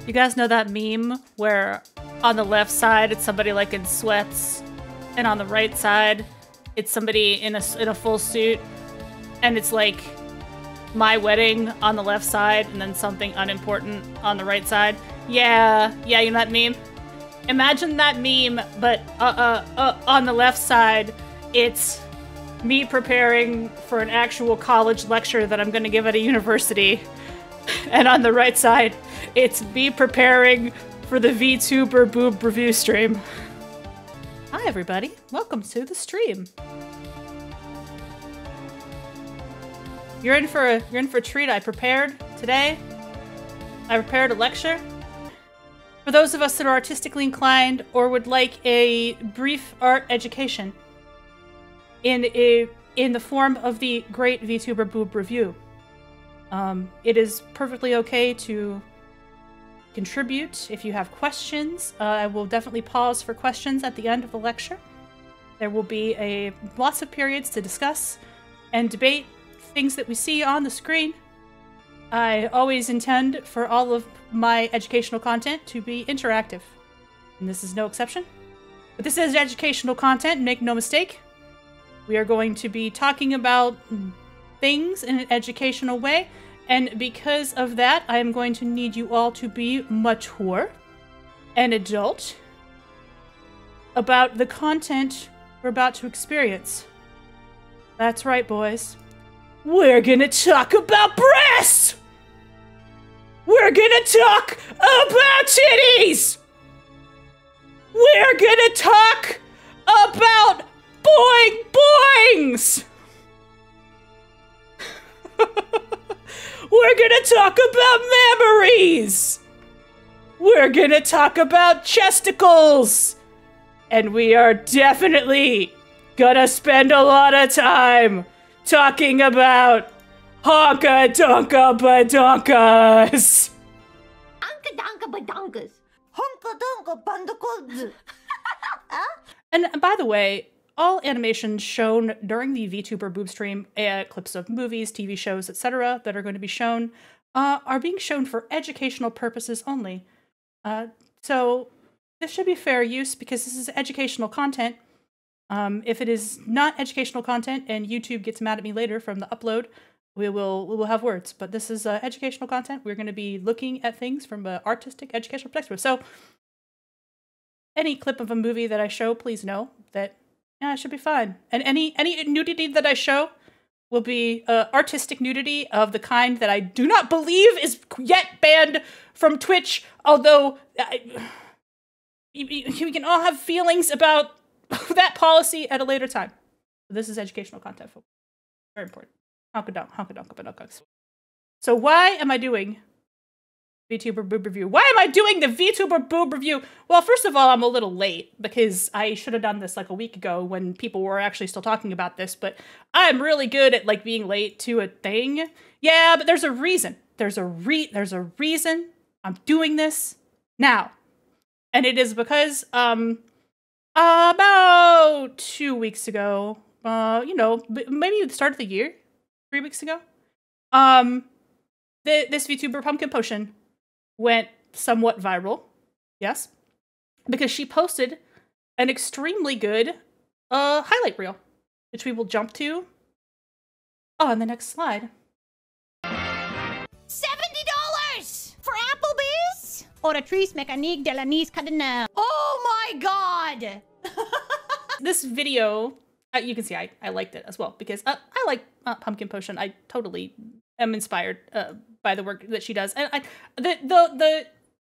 You guys know that meme where on the left side it's somebody like in sweats, and on the right side it's somebody in a full suit, and it's like my wedding on the left side and then something unimportant on the right side? Yeah, you know that meme? Imagine that meme, but on the left side it's me preparing for an actual college lecture that I'm going to give at a university. And on the right side, it's me preparing for the Vtuber boob review stream. Hi everybody, welcome to the stream. You're in for a treat. I prepared today. I prepared a lecture. For those of us that are artistically inclined or would like a brief art education in the form of the great Vtuber boob review. It is perfectly okay to contribute if you have questions. I will definitely pause for questions at the end of the lecture. There will be lots of periods to discuss and debate things that we see on the screen. I always intend for all of my educational content to be interactive, and this is no exception. But this is educational content, make no mistake. We are going to be talking about things in an educational way, and because of that, I am going to need you all to be mature and adult about the content we're about to experience. That's right, boys. We're gonna talk about breasts! We're gonna talk about titties! We're gonna talk about boing boings! We're gonna talk about memories! We're gonna talk about chesticles! And we are definitely gonna spend a lot of time talking about honka donka badonkas! Honka donka badonkas! Honka donka badonkas! And by the way, all animations shown during the Vtuber boob stream, clips of movies, TV shows, etc. that are going to be shown, are being shown for educational purposes only. So this should be fair use because this is educational content. If it is not educational content and YouTube gets mad at me later from the upload, we will have words. But this is educational content. We're going to be looking at things from an artistic, educational perspective. So any clip of a movie that I show, please know that it should be fine. And any nudity that I show will be artistic nudity of the kind that I do not believe is yet banned from Twitch. Although we can all have feelings about that policy at a later time. This is educational content, folks. Very important. Honka-donk. So why am I doing Vtuber boob review? Why am I doing the Vtuber boob review? Well, first of all, I'm a little late because I should have done this like a week ago when people were actually still talking about this, but I'm really good at like being late to a thing. Yeah, but there's a reason. There's a reason I'm doing this now. And it is because about 2 weeks ago, maybe the start of the year, 3 weeks ago, this VTuber Pumpkin Potion went somewhat viral, yes, because she posted an extremely good highlight reel, which we will jump to on the next slide. $70 for Applebee's? Oratrice mécanique de la niece cardinal. Oh my god! This video, you can see I liked it as well because I like Pumpkin Potion. I totally am inspired by the work that she does. And the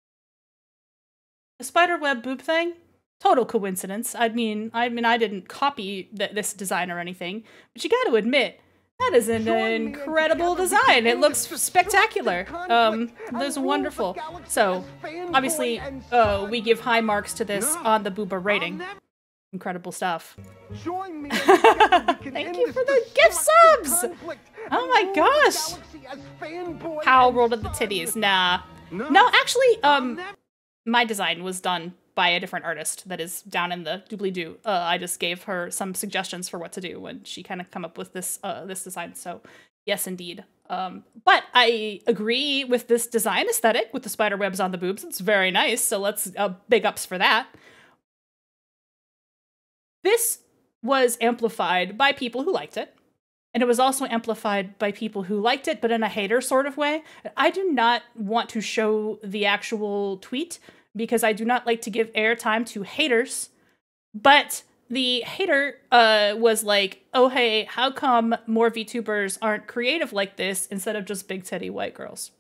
spiderweb boob thing, total coincidence. I mean, I didn't copy this design or anything, but you got to admit that is an incredible design. It looks spectacular. That's wonderful. So obviously, we give high marks to this on the Booba rating. Incredible stuff. Thank you for the gift subs! Oh my gosh! How rolled up the titties? Nah. No, actually, my design was done by a different artist that is down in the doobly-doo. I just gave her some suggestions for what to do when she kind of come up with this this design. So yes, indeed. But I agree with this design aesthetic with the spider webs on the boobs. It's very nice. So let's big ups for that. This was amplified by people who liked it. And it was also amplified by people who liked it, but in a hater sort of way. I do not want to show the actual tweet because I do not like to give airtime to haters. But the hater was like, oh, hey, how come more VTubers aren't creative like this instead of just big titty white girls?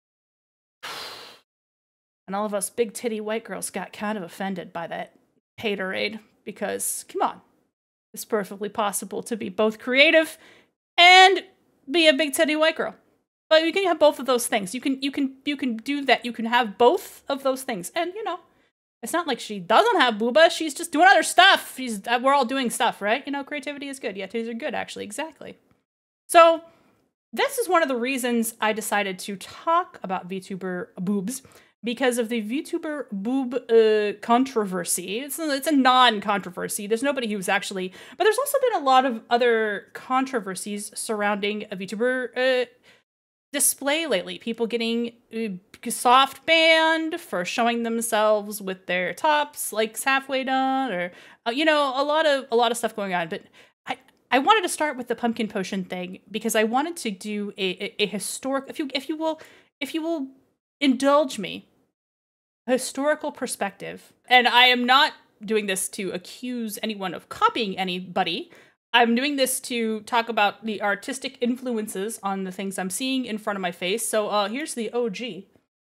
And all of us big titty white girls got kind of offended by that haterade because, come on, it's perfectly possible to be both creative and be a big titty white girl. But you can have both of those things. You can do that. You can have both of those things. And, you know, it's not like she doesn't have booba. She's just doing other stuff. We're all doing stuff, right? You know, creativity is good. Yeah, titties are good, actually. Exactly. So this is one of the reasons I decided to talk about VTuber boobs, because of the VTuber boob controversy. It's a non-controversy. There's nobody who's actually... But there's also been a lot of other controversies surrounding a VTuber display lately. People getting soft banned for showing themselves with their tops like halfway done, or you know, a lot of stuff going on. But I wanted to start with the pumpkin potion thing because I wanted to do a historic, if you will indulge me, a historical perspective. And I am not doing this to accuse anyone of copying anybody. I'm doing this to talk about the artistic influences on the things I'm seeing in front of my face. So here's the OG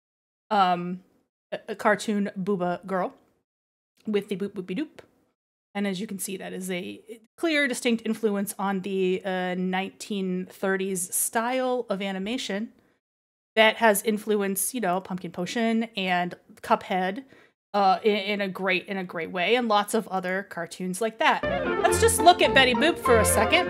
a cartoon Booba girl with the boop boopy doop. And as you can see, that is a clear, distinct influence on the 1930s style of animation that has influenced, you know, Pumpkin Potion and Cuphead in a great way, and lots of other cartoons like that. Let's just look at Betty Boop for a second.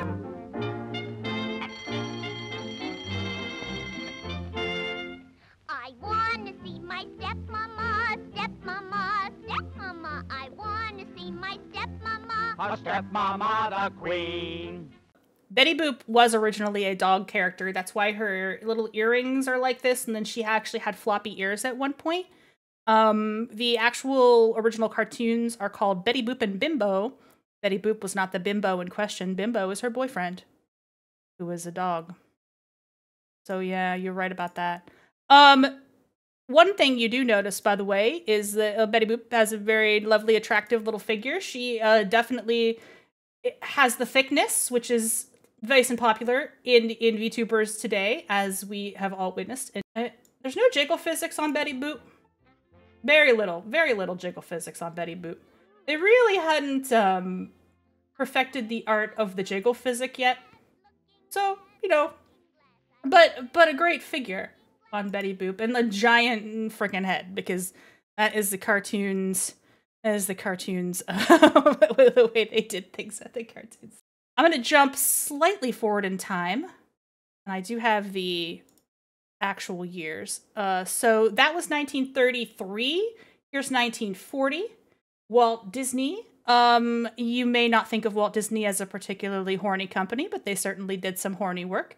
I wanna see my stepmama, stepmama, stepmama. I wanna see my stepmama. Our stepmama, the queen. Betty Boop was originally a dog character. That's why her little earrings are like this, and then she actually had floppy ears at one point. The actual original cartoons are called Betty Boop and Bimbo. Betty Boop was not the bimbo in question. Bimbo is her boyfriend, who is a dog. So yeah, you're right about that. One thing you do notice, by the way, is that Betty Boop has a very lovely, attractive little figure. She definitely has the thickness, which is nice and popular in VTubers today, as we have all witnessed. And, there's no jiggle physics on Betty Boop. Very little jiggle physics on Betty Boop. They really hadn't perfected the art of the jiggle physic yet. So, you know, but a great figure on Betty Boop, and a giant freaking head, because that is the cartoons. That is the cartoons, the way they did things at the cartoons. I'm going to jump slightly forward in time, and I do have the actual years. So that was 1933. Here's 1940. Walt Disney. You may not think of Walt Disney as a particularly horny company, but they certainly did some horny work.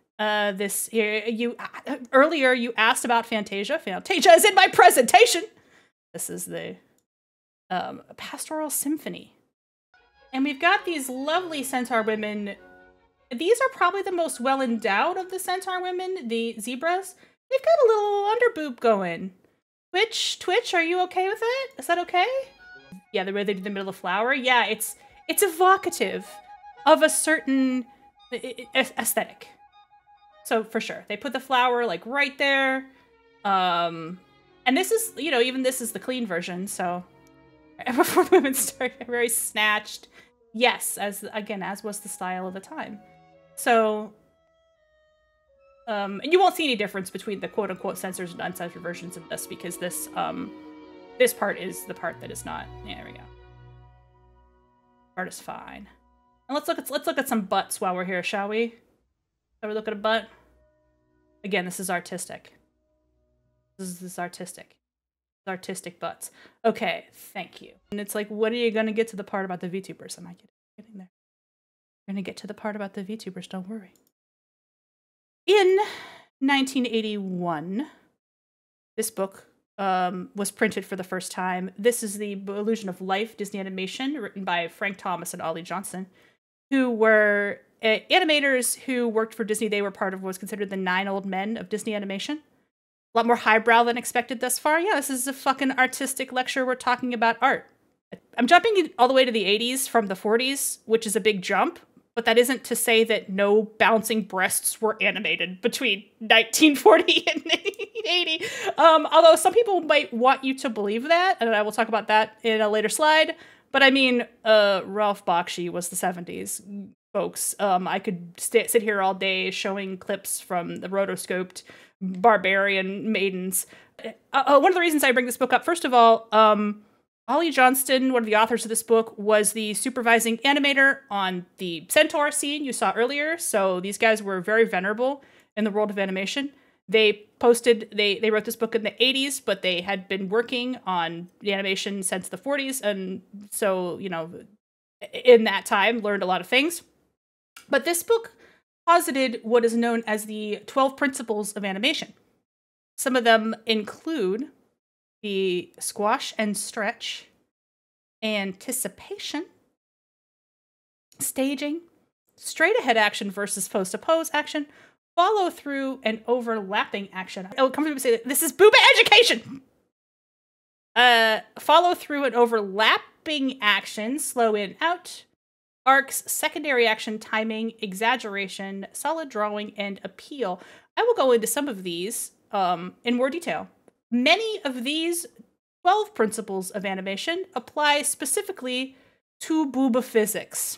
Earlier you asked about Fantasia. Fantasia is in my presentation. This is the Pastoral Symphony. And we've got these lovely centaur women. These are probably the most well-endowed of the centaur women, the zebras. They've got a little underboob going. Twitch, are you okay with it? Is that okay? Yeah, the way they do the middle of the flower. Yeah, it's evocative of a certain aesthetic. So for sure, they put the flower like right there. And this is, you know, even this is the clean version. So before the women start, very snatched. Yes, as was the style of the time. So, and you won't see any difference between the quote-unquote censored and uncensored versions of this, because this part is the part that is not. Yeah, there we go. Part is fine. And let's look at some butts while we're here, shall we? Shall we look at a butt? Again, this is artistic. This is artistic. Artistic butts. Okay, thank you. And it's like, when are you gonna get to the part about the VTubers? Am I getting there? We're gonna get to the part about the VTubers, don't worry. In 1981, this book was printed for the first time. This is The Illusion of Life, Disney animation, written by Frank Thomas and Ollie Johnston, who were animators who worked for Disney. They were part of what was considered the 9 old men of Disney animation. A lot more highbrow than expected thus far. Yeah, this is a fucking artistic lecture. We're talking about art. I'm jumping all the way to the 80s from the 40s, which is a big jump, but that isn't to say that no bouncing breasts were animated between 1940 and 1980. Although some people might want you to believe that, and I will talk about that in a later slide. But I mean, Ralph Bakshi was the 70s, folks. I could sit here all day showing clips from the rotoscoped barbarian maidens. One of the reasons I bring this book up, first of all, Ollie Johnston, one of the authors of this book, was the supervising animator on the Centaur scene you saw earlier. So these guys were very venerable in the world of animation. They wrote this book in the 80s, but they had been working on the animation since the 40s. And so, you know, in that time, learned a lot of things. But this book posited what is known as the 12 principles of animation. Some of them include the squash and stretch, anticipation, staging, straight ahead action versus pose to pose action, follow through, and overlapping action. I would comfortably say that this is Booba education. Follow through and overlapping action, slow in, out, arcs, secondary action, timing, exaggeration, solid drawing, and appeal. I will go into some of these in more detail. Many of these 12 principles of animation apply specifically to Booba physics,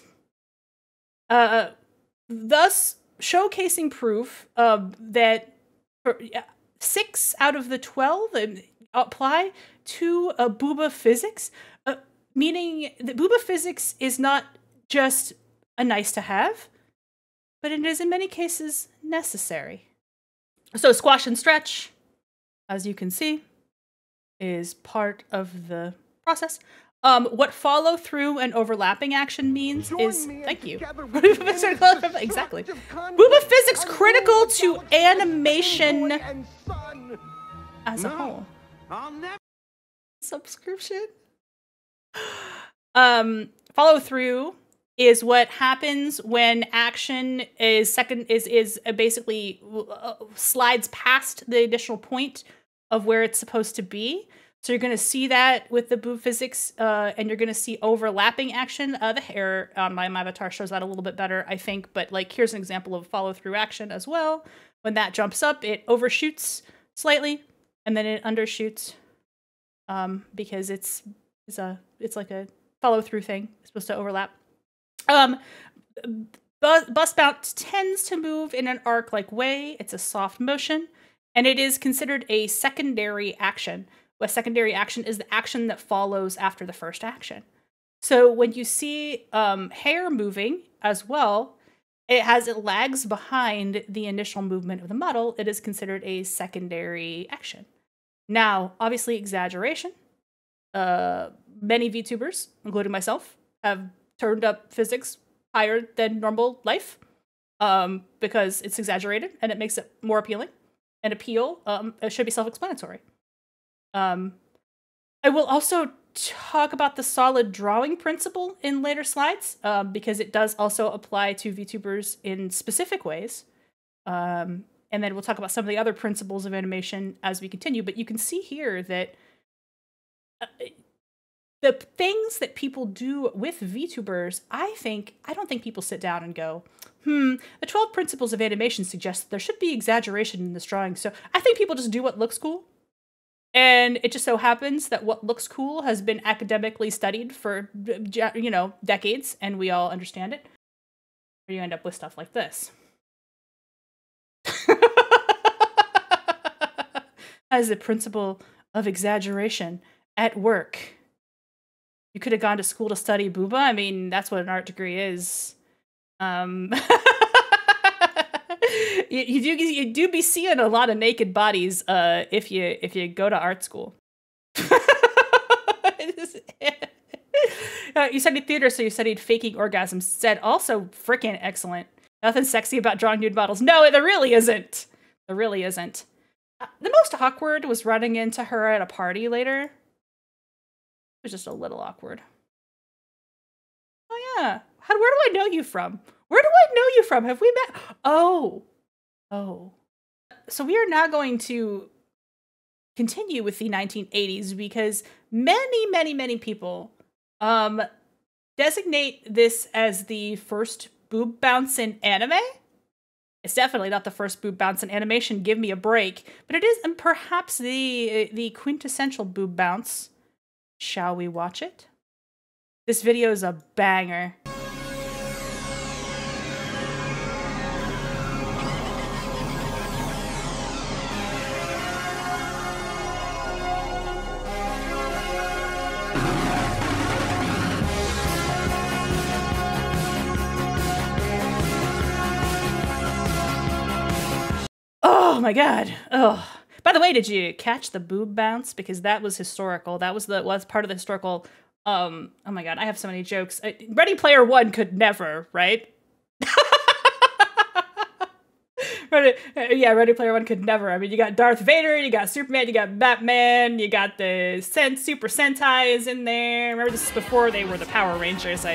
thus showcasing proof that 6 out of the 12 apply to Booba physics, meaning that Booba physics is not just a nice to have, but it is in many cases necessary. So squash and stretch, as you can see, is part of the process. What follow through and overlapping action means is, thank you. Exactly. Booba physics critical to animation as a whole. Subscription. Follow through is what happens when action is basically slides past the initial point of where it's supposed to be. So you're going to see that with the Booba physics, and you're going to see overlapping action. The hair on my avatar shows that a little bit better, I think. But like, here's an example of follow through action as well. When that jumps up, it overshoots slightly, and then it undershoots, because it's like a follow through thing. It's supposed to overlap. Bust bounce tends to move in an arc-like way. It's a soft motion, and it is considered a secondary action. A secondary action is the action that follows after the first action. So when you see hair moving as well, it lags behind the initial movement of the model. It is considered a secondary action. Now, obviously, exaggeration. Many VTubers, including myself, have turned up physics higher than normal life because it's exaggerated and it makes it more appealing. And appeal it should be self-explanatory. I will also talk about the solid drawing principle in later slides because it does also apply to VTubers in specific ways. And then we'll talk about some of the other principles of animation as we continue. But you can see here that the things that people do with VTubers, I don't think people sit down and go, the 12 principles of animation suggest that there should be exaggeration in this drawing. So I think people just do what looks cool. And it just so happens that what looks cool has been academically studied for, decades, and we all understand it. You end up with stuff like this. As the principle of exaggeration at work. You could have gone to school to study Booba. I mean, that's what an art degree is. You do be seeing a lot of naked bodies if you go to art school. You studied theater, so you studied faking orgasms. Said also freaking excellent. Nothing sexy about drawing nude models. No, there really isn't. There really isn't. The most awkward was running into her at a party later. It was just a little awkward. Oh yeah. Where do I know you from? Where do I know you from? Have we met? Oh. Oh. So we are now going to continue with the 1980s because many people designate this as the first boob bounce in anime. It's definitely not the first boob bounce in animation, give me a break, but it is perhaps the quintessential boob bounce. Shall we watch it? This video is a banger. Oh my god. Oh. By the way, did you catch the boob bounce? Because that was historical. That was part of the historical. Oh my god, I have so many jokes. Ready Player One could never, right? Ready Player One could never. I mean, you got Darth Vader, you got Superman, you got Batman, you got the Super Sentai is in there. Remember, this is before they were the Power Rangers.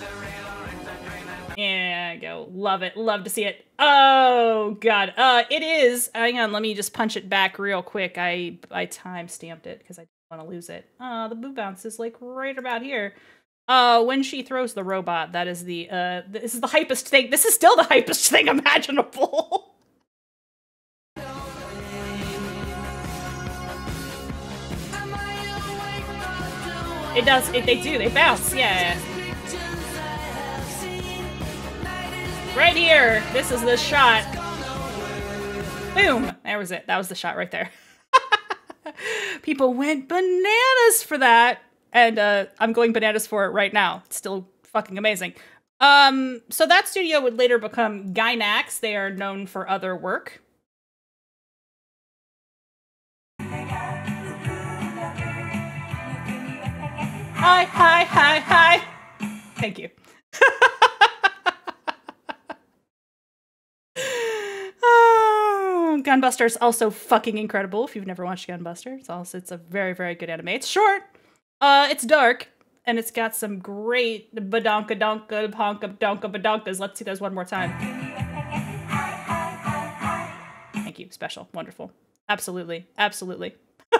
Yeah, go. Love it. Love to see it. Oh, God. It is. Hang on. Let me just punch it back real quick. I time-stamped it because I didn't want to lose it. The boob bounce is like right about here. When she throws the robot, that is this is the hypest thing. This is still the hypest thing imaginable. It does. They do. They bounce. Yeah. Right here. This is the shot. Boom. There was it. That was the shot right there. People went bananas for that. And I'm going bananas for it right now. It's still fucking amazing. So that studio would later become Gainax. They are known for other work. Hi, hi, hi, hi. Thank you. Gunbuster's also fucking incredible. If you've never watched Gunbuster, it's a very, very good anime. It's short, it's dark, and it's got some great badonka donka honka donka badonkas. Let's see those one more time. Thank you. Special. Wonderful. Absolutely. Absolutely.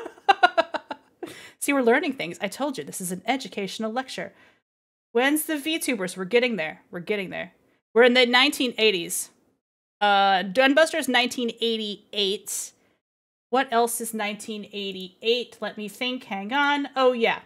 See, we're learning things. I told you, this is an educational lecture. When's the VTubers? We're getting there. We're getting there. We're in the 1980s. Gunbuster's 1988. What else is 1988? Let me think. Hang on. Oh, yeah.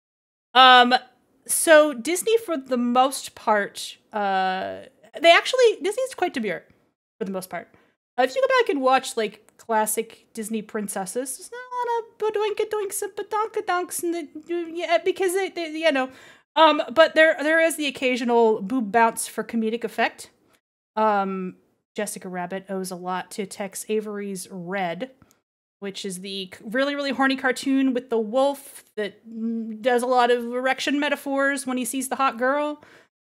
So Disney, for the most part, Disney's quite demure, for the most part. If you go back and watch, like, classic Disney princesses, there's not a lot of badoinka-doinks and badonka-donks, yeah, because they, you know. But there is the occasional boob bounce for comedic effect. Jessica Rabbit owes a lot to Tex Avery's Red, which is the really, really horny cartoon with the wolf that does a lot of erection metaphors when he sees the hot girl.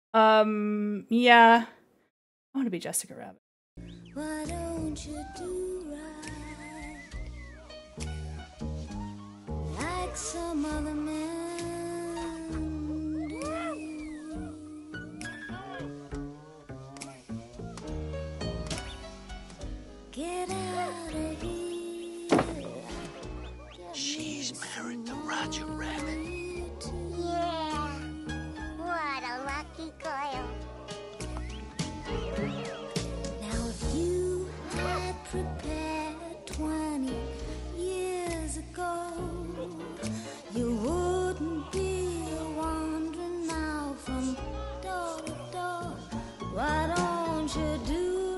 Yeah. I want to be Jessica Rabbit. Why don't you do right like some other men do? Get out of here. She's married to Roger Rabbit. Yeah. What a lucky girl. Now if you had prepared 20 years ago, you wouldn't be wandering now from door to door. Why don't you do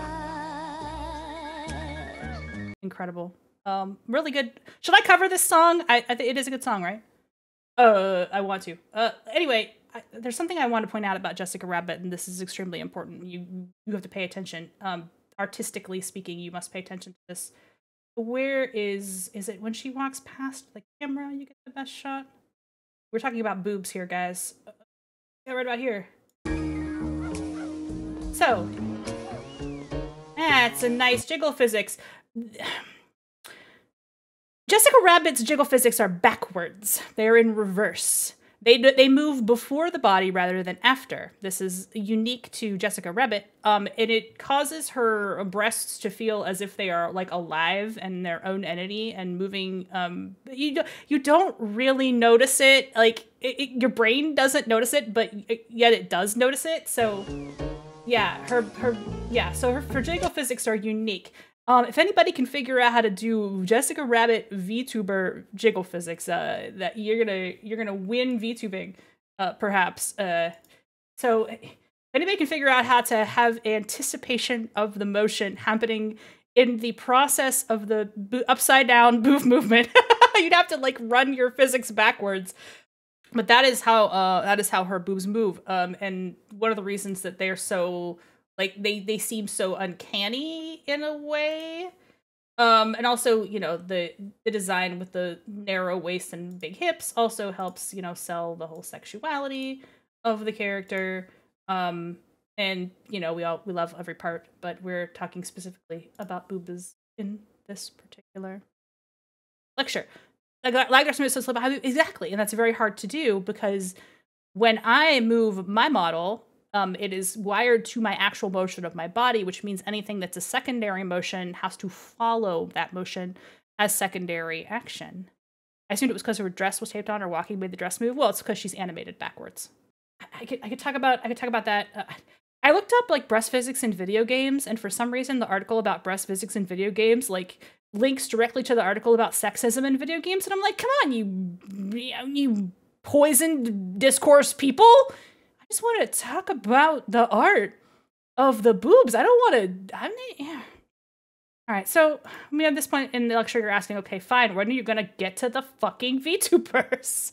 right? Incredible. Really good. Should I cover this song? I think it is a good song, right? I want to. Anyway, there's something I want to point out about Jessica Rabbit, and this is extremely important. You have to pay attention. Artistically speaking, you must pay attention to this. Where is it when she walks past the camera, you get the best shot? We're talking about boobs here, guys. Yeah, right about here. So, That's a nice jiggle physics. Jessica Rabbit's jiggle physics are backwards. They're in reverse. They move before the body rather than after. This is unique to Jessica Rabbit, and it causes her breasts to feel as if they are like alive and their own entity and moving. You don't really notice it. Like your brain doesn't notice it, but yet it does notice it. So yeah, her jiggle physics are unique. If anybody can figure out how to do Jessica Rabbit VTuber jiggle physics, that you're gonna win VTubing, perhaps. So if anybody can figure out how to have anticipation of the motion happening in the process of the upside down boof movement, you'd have to like run your physics backwards. But that is how her boobs move. And one of the reasons that they're so like they seem so uncanny in a way. And also, you know, the design with the narrow waist and big hips also helps, you know, sell the whole sexuality of the character. And you know, we love every part, but we're talking specifically about boobs in this particular lecture. Exactly, and that's very hard to do because when I move my model, it is wired to my actual motion of my body, which means anything that's a secondary motion has to follow that motion as secondary action. I assumed it was because her dress was taped on or walking made the dress move. Well, it's because she's animated backwards. I could talk about that. I looked up like breast physics in video games, and for some reason, the article about breast physics in video games like links directly to the article about sexism in video games, and I'm like, come on, you poisoned discourse people. I just want to talk about the art of the boobs. I don't want to. Yeah. All right. So I mean, at this point in the lecture, you're asking, okay, fine. When are you gonna get to the fucking VTubers?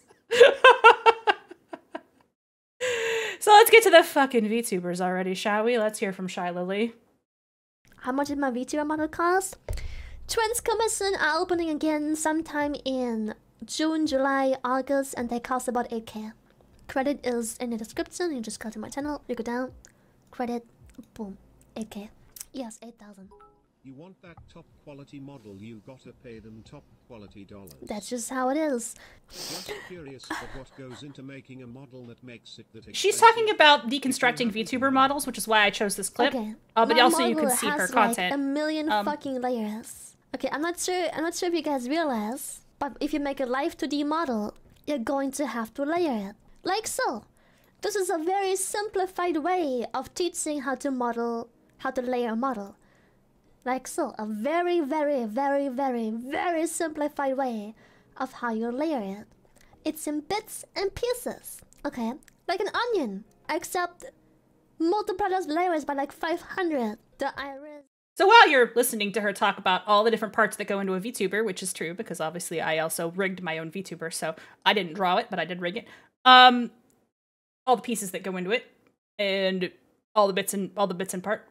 So let's get to the fucking VTubers already, shall we? Let's hear from Shy Lily. How much did my VTuber model cost? Twins Commission are opening again sometime in June, July, August, and they cost about 8K. Credit is in the description. You just go to my channel, you go down, credit, boom, 8K. Yes, 8,000. You want that top quality model, you gotta pay them top quality dollars. That's just how it is. Just curious of what goes into making a model that makes it that expensive. She's talking about deconstructing VTuber models, which is why I chose this clip. Okay. But my also you can model see her has, content. Like, a million fucking layers. Okay, I'm not sure if you guys realize, but if you make a live 2D model, you're going to have to layer it. Like so. This is a very simplified way of teaching how to layer a model. Like so, a very, very, very, very, very simplified way of how you layer it. It's in bits and pieces, okay? Like an onion, except multiply those layers by like 500. The iris. So while you're listening to her talk about all the different parts that go into a VTuber, which is true because obviously I also rigged my own VTuber, so I didn't draw it, but I did rig it. All the pieces that go into it, and all the bits and part.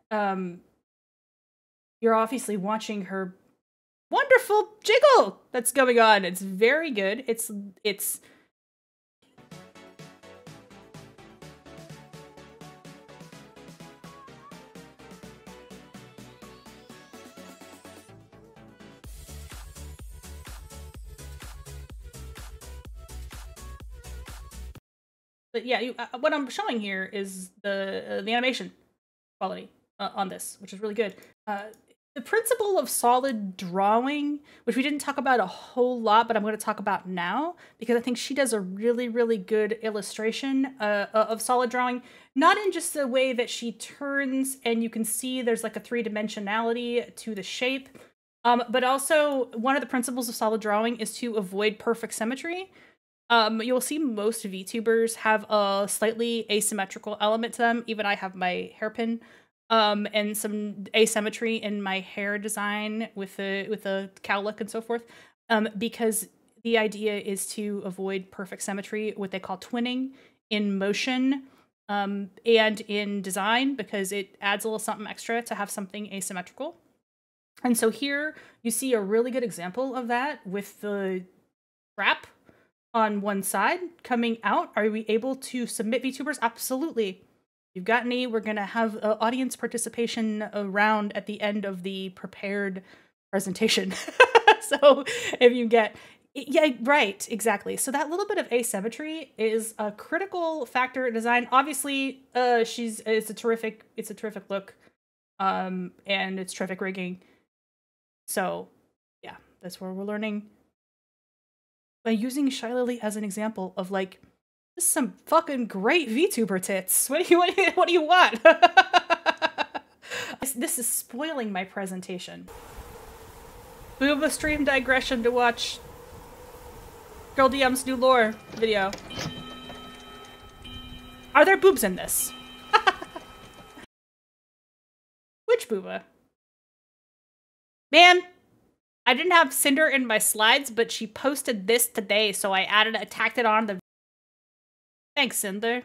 You're obviously watching her wonderful jiggle that's going on. It's very good. It's but yeah, what I'm showing here is the animation quality on this, which is really good. The principle of solid drawing, which we didn't talk about a whole lot, but I'm going to talk about now, because I think she does a really, really good illustration of solid drawing, not in just the way that she turns and you can see there's like a three-dimensionality to the shape, but also one of the principles of solid drawing is to avoid perfect symmetry. You'll see most VTubers have a slightly asymmetrical element to them. Even I have my hairpin. And some asymmetry in my hair design with the cowlick and so forth, because the idea is to avoid perfect symmetry, what they call twinning in motion and in design, because it adds a little something extra to have something asymmetrical. And so here you see a really good example of that with the strap on one side coming out. Are we able to submit VTubers? Absolutely. you've got any, we're gonna have audience participation round at the end of the prepared presentation. So if you get, yeah, right, exactly. So that little bit of asymmetry is a critical factor in design. Obviously, it's a terrific look, and it's terrific rigging. So yeah, that's where we're learning. By using Shy Lily as an example of like, this is some fucking great VTuber tits. What do you want? This is spoiling my presentation. Booba stream digression to watch Girl DM's new lore video. Are there boobs in this? Which Booba? Man, I didn't have Cinder in my slides, but she posted this today, so I tacked it on the... Thanks, Cinder.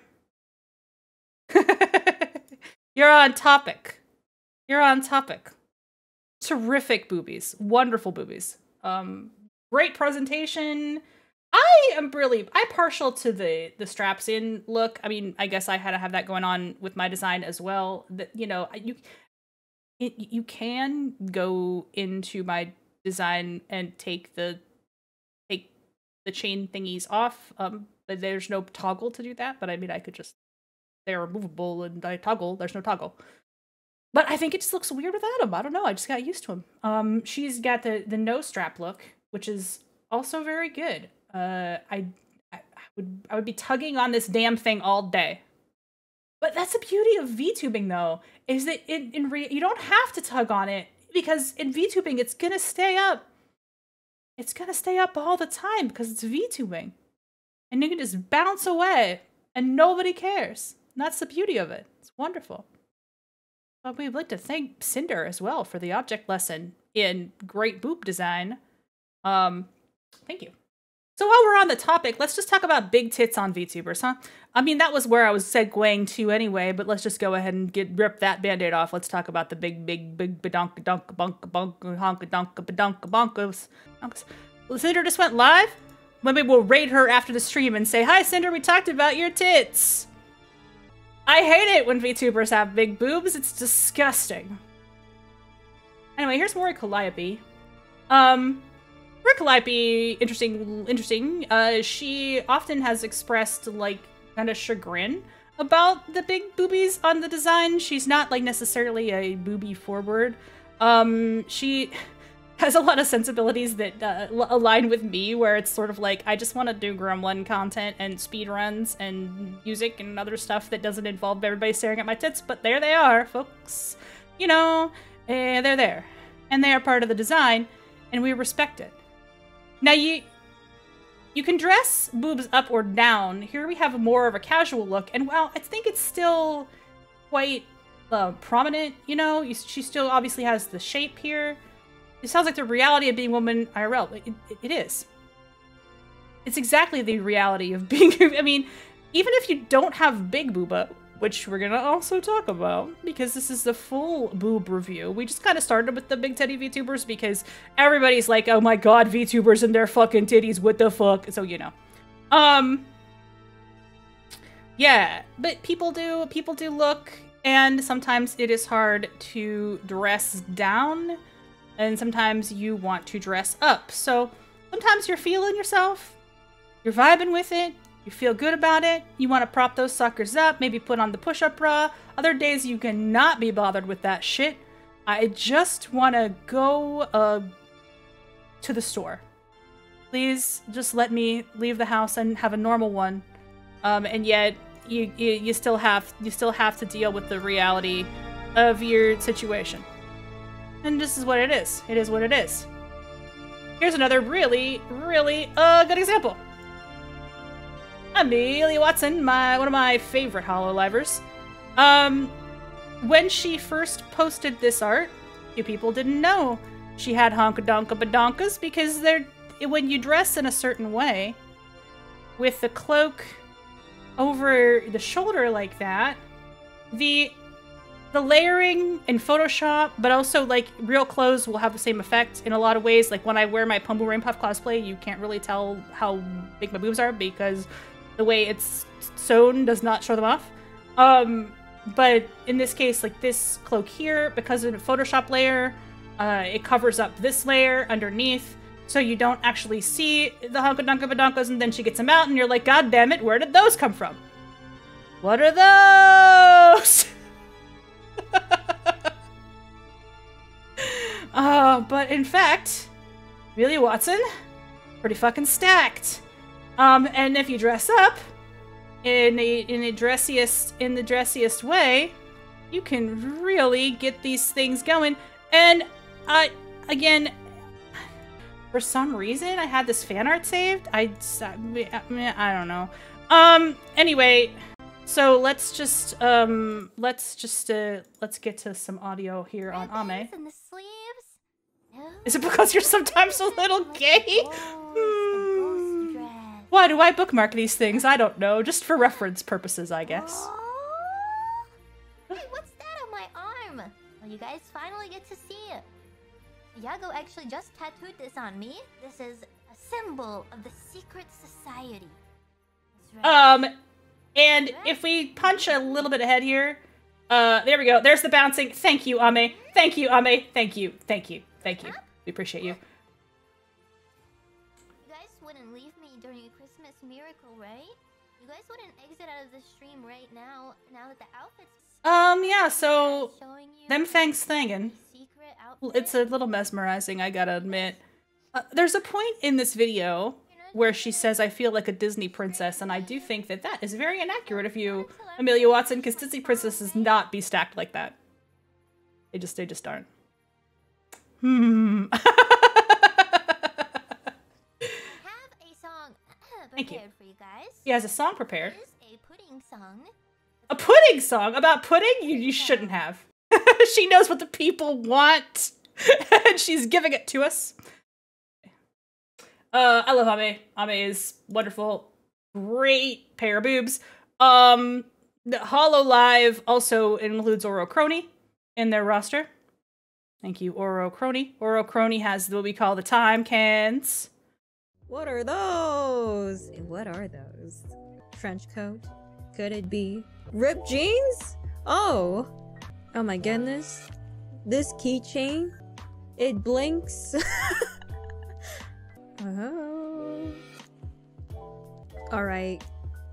You're on topic. You're on topic. Terrific boobies. Wonderful boobies. Great presentation. I'm partial to the straps in look. I mean, I guess I had to have that going on with my design as well. That, you know, you can go into my design and take the chain thingies off. But there's no toggle to do that. But I mean, I could just, they're removable and I toggle. There's no toggle. But I think it just looks weird without him. I don't know. I just got used to him. She's got the no strap look, which is also very good. I would be tugging on this damn thing all day. But that's the beauty of VTubing, though, is that you don't have to tug on it, because in VTubing it's gonna stay up. It's gonna stay up all the time because it's VTubing, and you can just bounce away and nobody cares. And that's the beauty of it. It's wonderful. But we'd like to thank Cinder as well for the object lesson in great boob design. Thank you. So while we're on the topic, let's just talk about big tits on VTubers, huh? I mean, that was where I was segueing to anyway, but let's just go ahead and rip that band-aid off. Let's talk about the big badonka-donka-bunka-bunka-bunka-badonka-bonkos. Well, Cinder just went live? Maybe we'll raid her after the stream and say, "Hi, Cinder, we talked about your tits." I hate it when VTubers have big boobs. It's disgusting. Anyway, here's more Calliope. Calliope, interesting. She often has expressed, like, kind of chagrin about the big boobies on the design. She's not, like, necessarily a boobie forward. She has a lot of sensibilities that align with me, where it's sort of like, I just want to do Gremlin content and speedruns and music and other stuff that doesn't involve everybody staring at my tits, but there they are, folks. You know, they're there. And they are part of the design, and we respect it. Now, you can dress boobs up or down. Here we have more of a casual look, and while I think it's still quite prominent, you know, she still obviously has the shape here. It sounds like the reality of being a woman IRL. It is. It's exactly the reality of being... I mean, even if you don't have big booba, which we're gonna also talk about, because this is the full boob review. We just kind of started with the big titty VTubers because everybody's like, oh my god, VTubers and their fucking titties, what the fuck? So, you know. Yeah, but people do look, and sometimes it is hard to dress down, and sometimes you want to dress up. So sometimes you're feeling yourself, you're vibing with it, you feel good about it, you want to prop those suckers up, maybe put on the push-up bra. Other days you cannot be bothered with that shit. I just want to go to the store. Please just let me leave the house and have a normal one. And yet you still have to deal with the reality of your situation. And this is what it is. It is what it is. Here's another really good example. Amelia Watson, one of my favorite HoloLivers. When she first posted this art, you people didn't know she had honka-donka-badonkas, because when you dress in a certain way, with the cloak over the shoulder like that, the layering in Photoshop, but also like real clothes will have the same effect in a lot of ways. Like when I wear my Pumble Rain Puff cosplay, you can't really tell how big my boobs are because the way it's sewn does not show them off. But in this case, like this cloak here, because of the Photoshop layer, it covers up this layer underneath, so you don't actually see the Hunkadunkabadunkos, and then she gets them out, and you're like, God damn it, where did those come from? What are those? But in fact, Amelia Watson, pretty fucking stacked. And if you dress up in the dressiest way, you can really get these things going. And again, for some reason, I had this fan art saved. I don't know. Anyway, so let's get to some audio here on Ame. And the sleeves. Is it because you're sometimes a little gay? Ghost dress. Why do I bookmark these things? I don't know. Just for reference purposes, I guess. Oh. Hey, what's that on my arm? Well, you guys finally get to see it. Yago actually just tattooed this on me. This is a symbol of the secret society. That's right. And if we punch a little bit ahead here, there we go. There's the bouncing. Thank you, Ame. Thank you, Ame. Thank you. Thank you. Thank you. We appreciate you. You guys wouldn't leave me during a Christmas miracle, right? You guys wouldn't exit out of the stream right now that the outfit's Yeah, so showing you them thanks thangin'. secret outfit. It's a little mesmerizing, I gotta admit. There's a point in this video where she says, I feel like a Disney princess, and I do think that that is very inaccurate of you, Amelia Watson, because Disney princesses not be stacked like that. They just aren't. I have a song Thank you. prepared for you guys. He has a song prepared. It is a pudding song. A pudding song about pudding? You shouldn't have. She knows what the people want, and she's giving it to us. I love Ame. Ame is wonderful. Great pair of boobs. The Hollow Live also includes Oro Crony in their roster. Thank you, Oro Crony. Oro Crony has what we call the time cans. What are those? What are those? Trench coat? Could it be ripped jeans? Oh my goodness. This keychain? It blinks. Oh. Alright.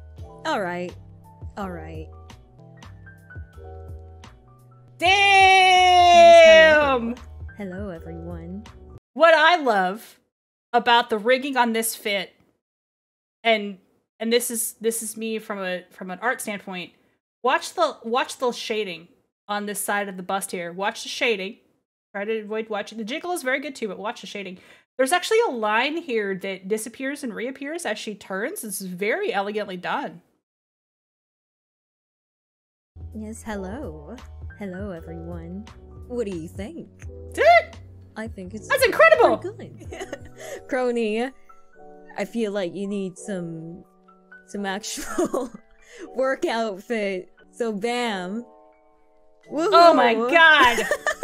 Damn! Hello, everyone. What I love about the rigging on this fit, and this is me from an art standpoint. Watch the shading on this side of the bust here. Watch the shading. Try to avoid watching. The jiggle is very good too, but watch the shading. There's actually a line here that disappears and reappears as she turns. This is very elegantly done. Yes, hello. Hello, everyone. What do you think? I think That's incredible! good. Crony, I feel like you need some actual work outfit. So bam. Woohoo! Oh my god!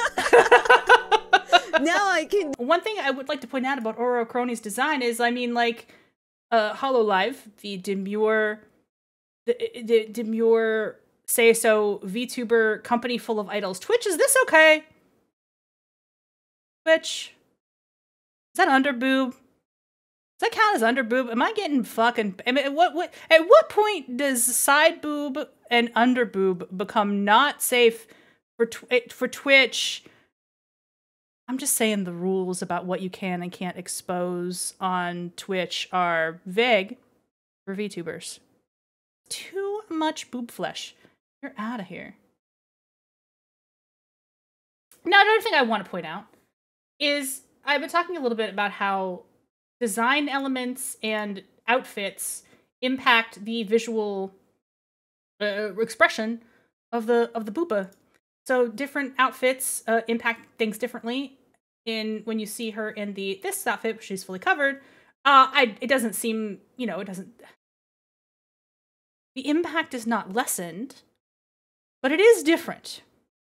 Now I can. One thing I would like to point out about Oro Crony's design is, I mean, like, Hollow Live, the demure, say so VTuber company full of idols. Twitch, is this okay? Twitch, is that underboob? Does that count as underboob? Am I getting fucking? I mean, at what point does side boob and underboob become not safe for Twitch? I'm just saying the rules about what you can and can't expose on Twitch are vague for VTubers. Too much boob flesh. You're out of here. Now, another thing I want to point out is I've been talking a little bit about how design elements and outfits impact the visual expression of the Booba. So different outfits impact things differently. When you see her in this outfit, she's fully covered. It doesn't seem, it doesn't. The impact is not lessened, but it is different.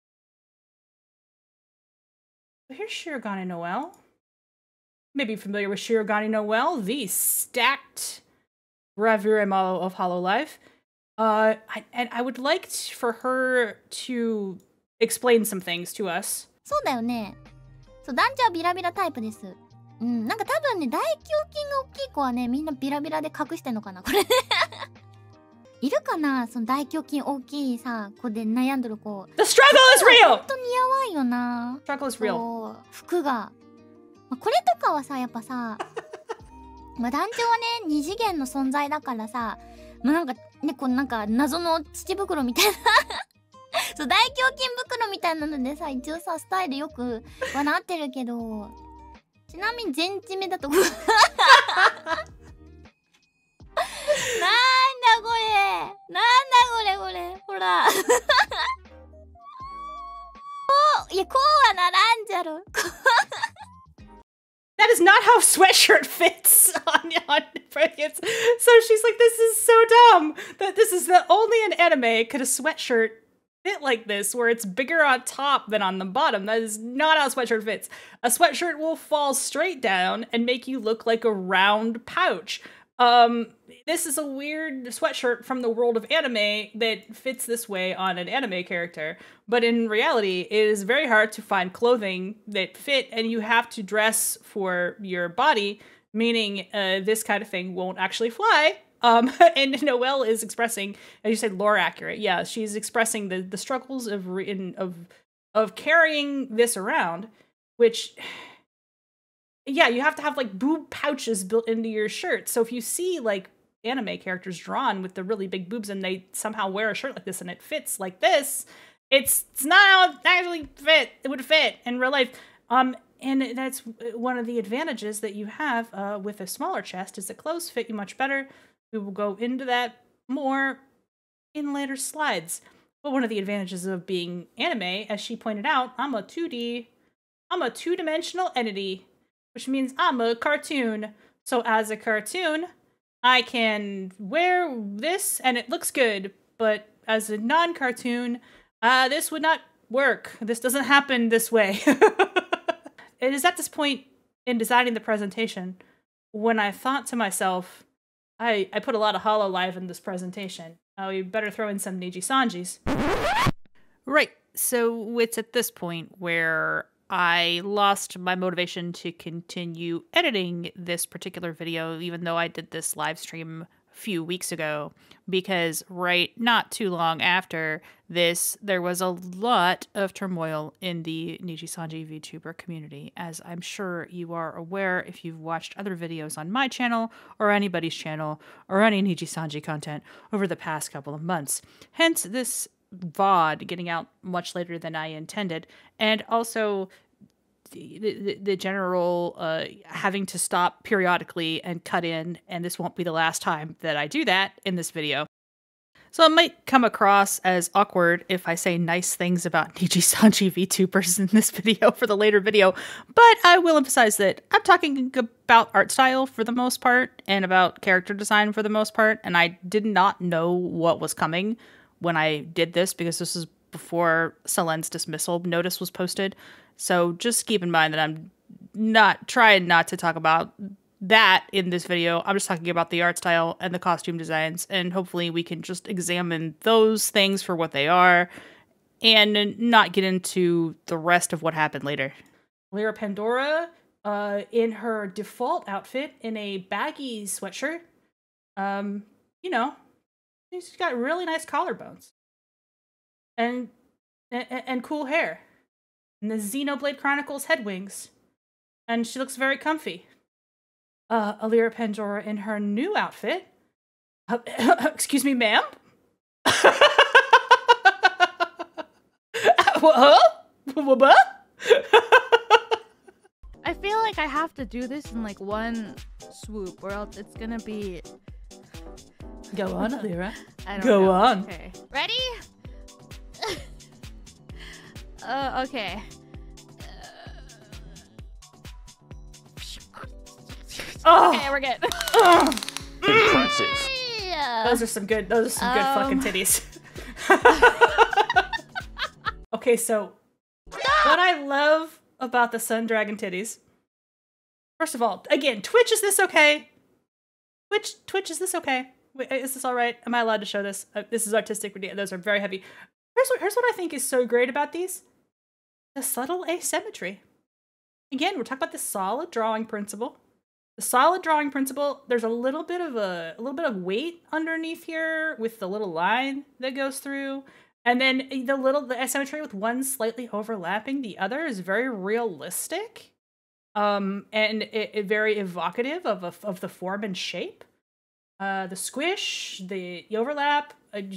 So here's Shirogane Noelle. Maybe familiar with Shirogane Noelle, the stacked bravure model of Hollow Life. And I would like for her to explain some things to us. そうだよね。そう、男女はビラビラタイプです。うん、なんか多分ね、大胸筋が大きい子はね、みんなビラビラで隠してんのかな、これ。いるかな、その大胸筋大きいさ、子で悩んでる子。 The struggle is real! ほんと似合わんよな。 Struggle is real. そう、服が。まあ、これとかはさ、やっぱさ、まあ団長はね、二次元の存在だからさ、まあなんかね、こうなんか謎の土袋みたいなそう、大胸筋袋みたいなのでさ、一応さ、スタイルよくはなってるけど、ちなみに全地目だとなんだこれ、これ、ほらいや、こうはならんじゃろ That is not how sweatshirt fits on Frigates. So she's like, this is so dumb. That this is the only in anime could a sweatshirt fit like this, where it's bigger on top than on the bottom. That is not how a sweatshirt fits. A sweatshirt will fall straight down and make you look like a round pouch. This is a weird sweatshirt from the world of anime that fits this way on an anime character. But in reality, it is very hard to find clothing that fit, and you have to dress for your body, meaning this kind of thing won't actually fly. And Noelle is expressing, as you said, lore accurate. Yeah, she's expressing the struggles of carrying this around, which... Yeah, you have to have like boob pouches built into your shirt. So if you see like anime characters drawn with the really big boobs and they somehow wear a shirt like this and it fits like this, it's not how it actually fit. It would fit in real life. And that's one of the advantages that you have with a smaller chest is that clothes fit you much better. We will go into that more in later slides. But one of the advantages of being anime, as she pointed out, I'm a two-dimensional entity, which means I'm a cartoon. So as a cartoon, I can wear this and it looks good. But as a non-cartoon, this would not work. This doesn't happen this way. It is at this point in designing the presentation when I thought to myself, I put a lot of HoloLive in this presentation. We better throw in some Niji Sanjis. Right. So it's at this point where I lost my motivation to continue editing this particular video, even though I did this live stream a few weeks ago, because not too long after this, there was a lot of turmoil in the Niji Sanji VTuber community, as I'm sure you are aware if you've watched other videos on my channel or anybody's channel or any Niji Sanji content over the past couple of months. Hence this VOD getting out much later than I intended, and also the general having to stop periodically and cut in, and this won't be the last time that I do that in this video. So it might come across as awkward if I say nice things about Niji Sanji VTubers in this video for the later video, but I will emphasize that I'm talking about art style for the most part and about character design for the most part, and I did not know what was coming when I did this, because this is before Selen's dismissal notice was posted. So just keep in mind that I'm not trying not to talk about that in this video. I'm just talking about the art style and the costume designs, and hopefully we can just examine those things for what they are and not get into the rest of what happened later. Lyra Pandora, in her default outfit, in a baggy sweatshirt, you know, she's got really nice collarbones and cool hair, and the Xenoblade Chronicles head wings, and she looks very comfy. Lyra Pandora in her new outfit. Excuse me, ma'am? What? I feel like I have to do this in like one swoop, or else it's gonna be... Go on, Lyra. I don't Go know. on. Okay. Ready? Okay. Okay, we're good. Impressive. Yeah. Those are some good fucking titties. Okay, so what I love about the Sun Dragon titties. First of all, again, Twitch, is this okay? Twitch, is this okay? Wait, is this all right? Am I allowed to show this? This is artistic. Those are very heavy. Here's what I think is so great about these. The subtle asymmetry. Again, we're talking about the solid drawing principle. The solid drawing principle, there's a little bit of weight underneath here with the little line that goes through. And then the asymmetry with one slightly overlapping the other is very realistic. And it very evocative of the form and shape. The squish, the overlap,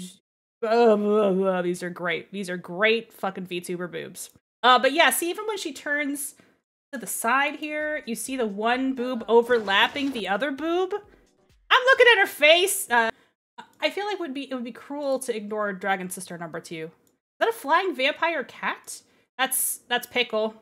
these are great. These are great fucking VTuber boobs. But yeah, see, even when she turns to the side here, you see the one boob overlapping the other boob. I'm looking at her face. I feel like it would be cruel to ignore Dragon Sister number 2. Is that a flying vampire cat? That's Pickle.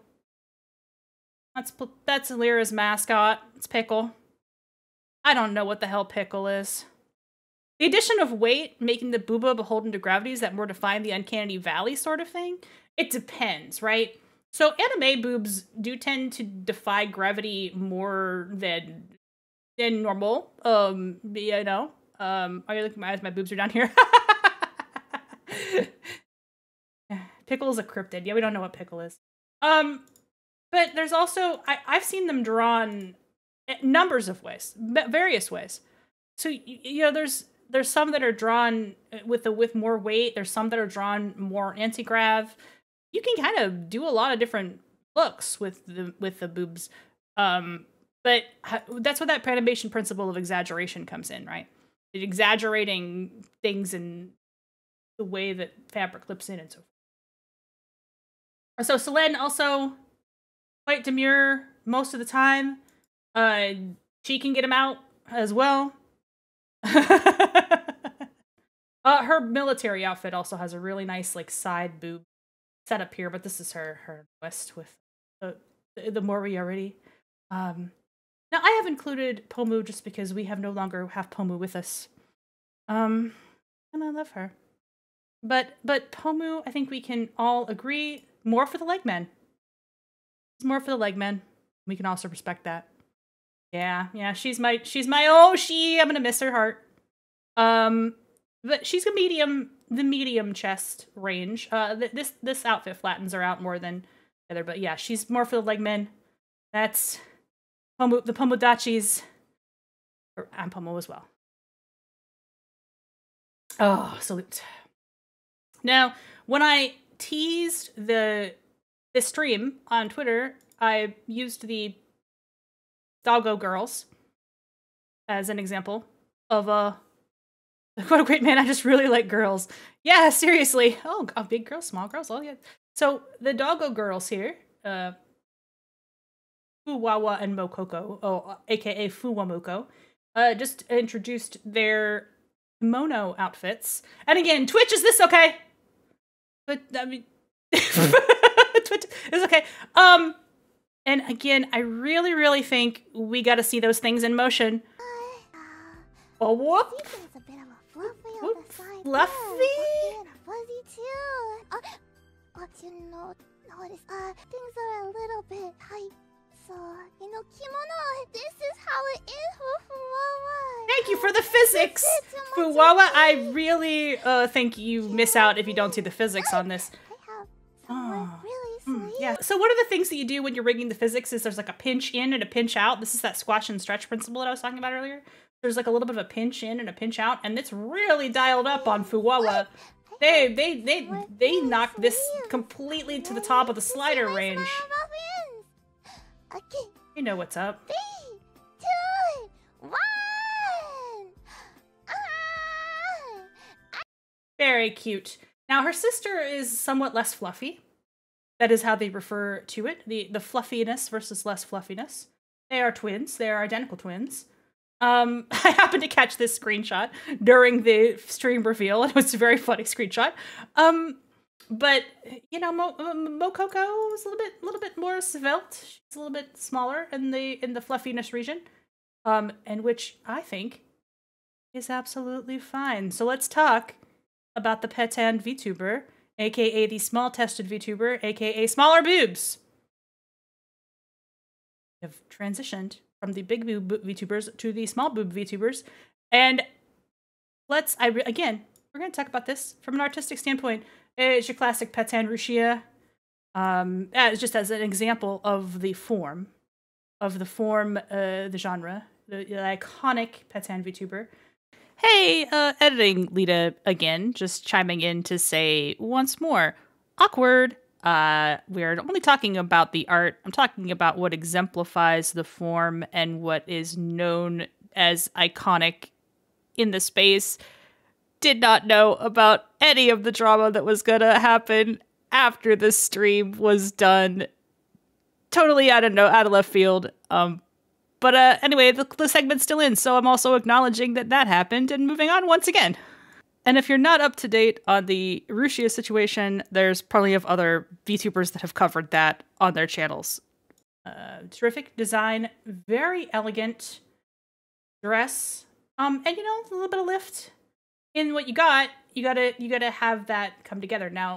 That's Lyra's mascot. It's Pickle. I don't know what the hell Pickle is. The addition of weight, making the Booba beholden to gravity, is that more define the uncanny valley sort of thing? It depends, right? So anime boobs do tend to defy gravity more than normal. You know. Are you looking at my eyes? My boobs are down here. Pickle is a cryptid. Yeah, we don't know what Pickle is. But there's also I've seen them drawn numbers of ways, various ways. So you know, there's some that are drawn with more weight. There's some that are drawn more anti-grav. You can kind of do a lot of different looks with the boobs. But that's where that animation principle of exaggeration comes in, right? Exaggerating things in the way that fabric clips in and so forth. So Selene also quite demure most of the time. She can get him out as well. Her military outfit also has a really nice like side boob set up here, but this is her twist with the Moriarty. Now I have included Pomu just because we no longer have Pomu with us. And I love her. But Pomu, I think we can all agree, more for the leg men. It's more for the leg men. We can also respect that. Yeah, she's my I'm gonna miss her heart. But she's the medium chest range. This outfit flattens her out more than the other, but yeah, she's more for the leg men. That's Pomu, the Pomodachis. I'm Pomu as well. Oh, salute. Now, when I teased this stream on Twitter, I used the Doggo Girls as an example of what a great man, I just really like girls. Yeah, seriously. Oh, big girls, small girls, oh yeah. So the Doggo Girls here, Fuwawa and Mokoko, aka Fuwamuko, just introduced their kimono outfits. And again, Twitch, is this okay? But I mean, Twitch is okay. And again, I really, really think we got to see those things in motion. Oh, whoop! A bit of a fluffy on the side. Fluffy? And a fuzzy too. You notice, things are a little bit tight. So, kimono, this is how it is for Fuwawa. Thank you for the physics! Fuwawa, I really think you miss out if you don't see the physics on this. I have someone really sweet. Yeah. So one of the things that you do when you're rigging the physics is there's like a pinch in and a pinch out. This is that squash and stretch principle that I was talking about earlier. There's like a little bit of a pinch in and a pinch out, and it's really dialed up on Fuwawa. They knocked this completely to the top of the slider range. Okay. You know what's up. 3, 2, 1. Very cute. Now her sister is somewhat less fluffy. That is how they refer to it. The fluffiness versus less fluffiness. They are twins. They are identical twins. I happened to catch this screenshot during the stream reveal. It was a very funny screenshot. But you know, Mokoko is a little bit more svelte. She's a little bit smaller in the fluffiness region, and which I think is absolutely fine. So let's talk about the Petan VTuber, aka the small tested VTuber, aka smaller boobs. Have transitioned from the big boob VTubers to the small boob VTubers, and again, we're going to talk about this from an artistic standpoint. It's your classic Patan Ruchia. Just as an example of the form, the genre, the iconic Patan VTuber. Hey, editing Lita again, just chiming in to say once more, awkward. We're only talking about the art. I'm talking about what exemplifies the form and what is known as iconic in the space. Did not know about any of the drama that was gonna happen after the stream was done. Totally out of left field. But anyway, the segment's still in, so I'm also acknowledging that happened and moving on once again. And if you're not up to date on the Ruchia situation, there's plenty of other VTubers that have covered that on their channels. Terrific design, very elegant dress, and you know, a little bit of lift in what you got. You gotta have that come together. Now,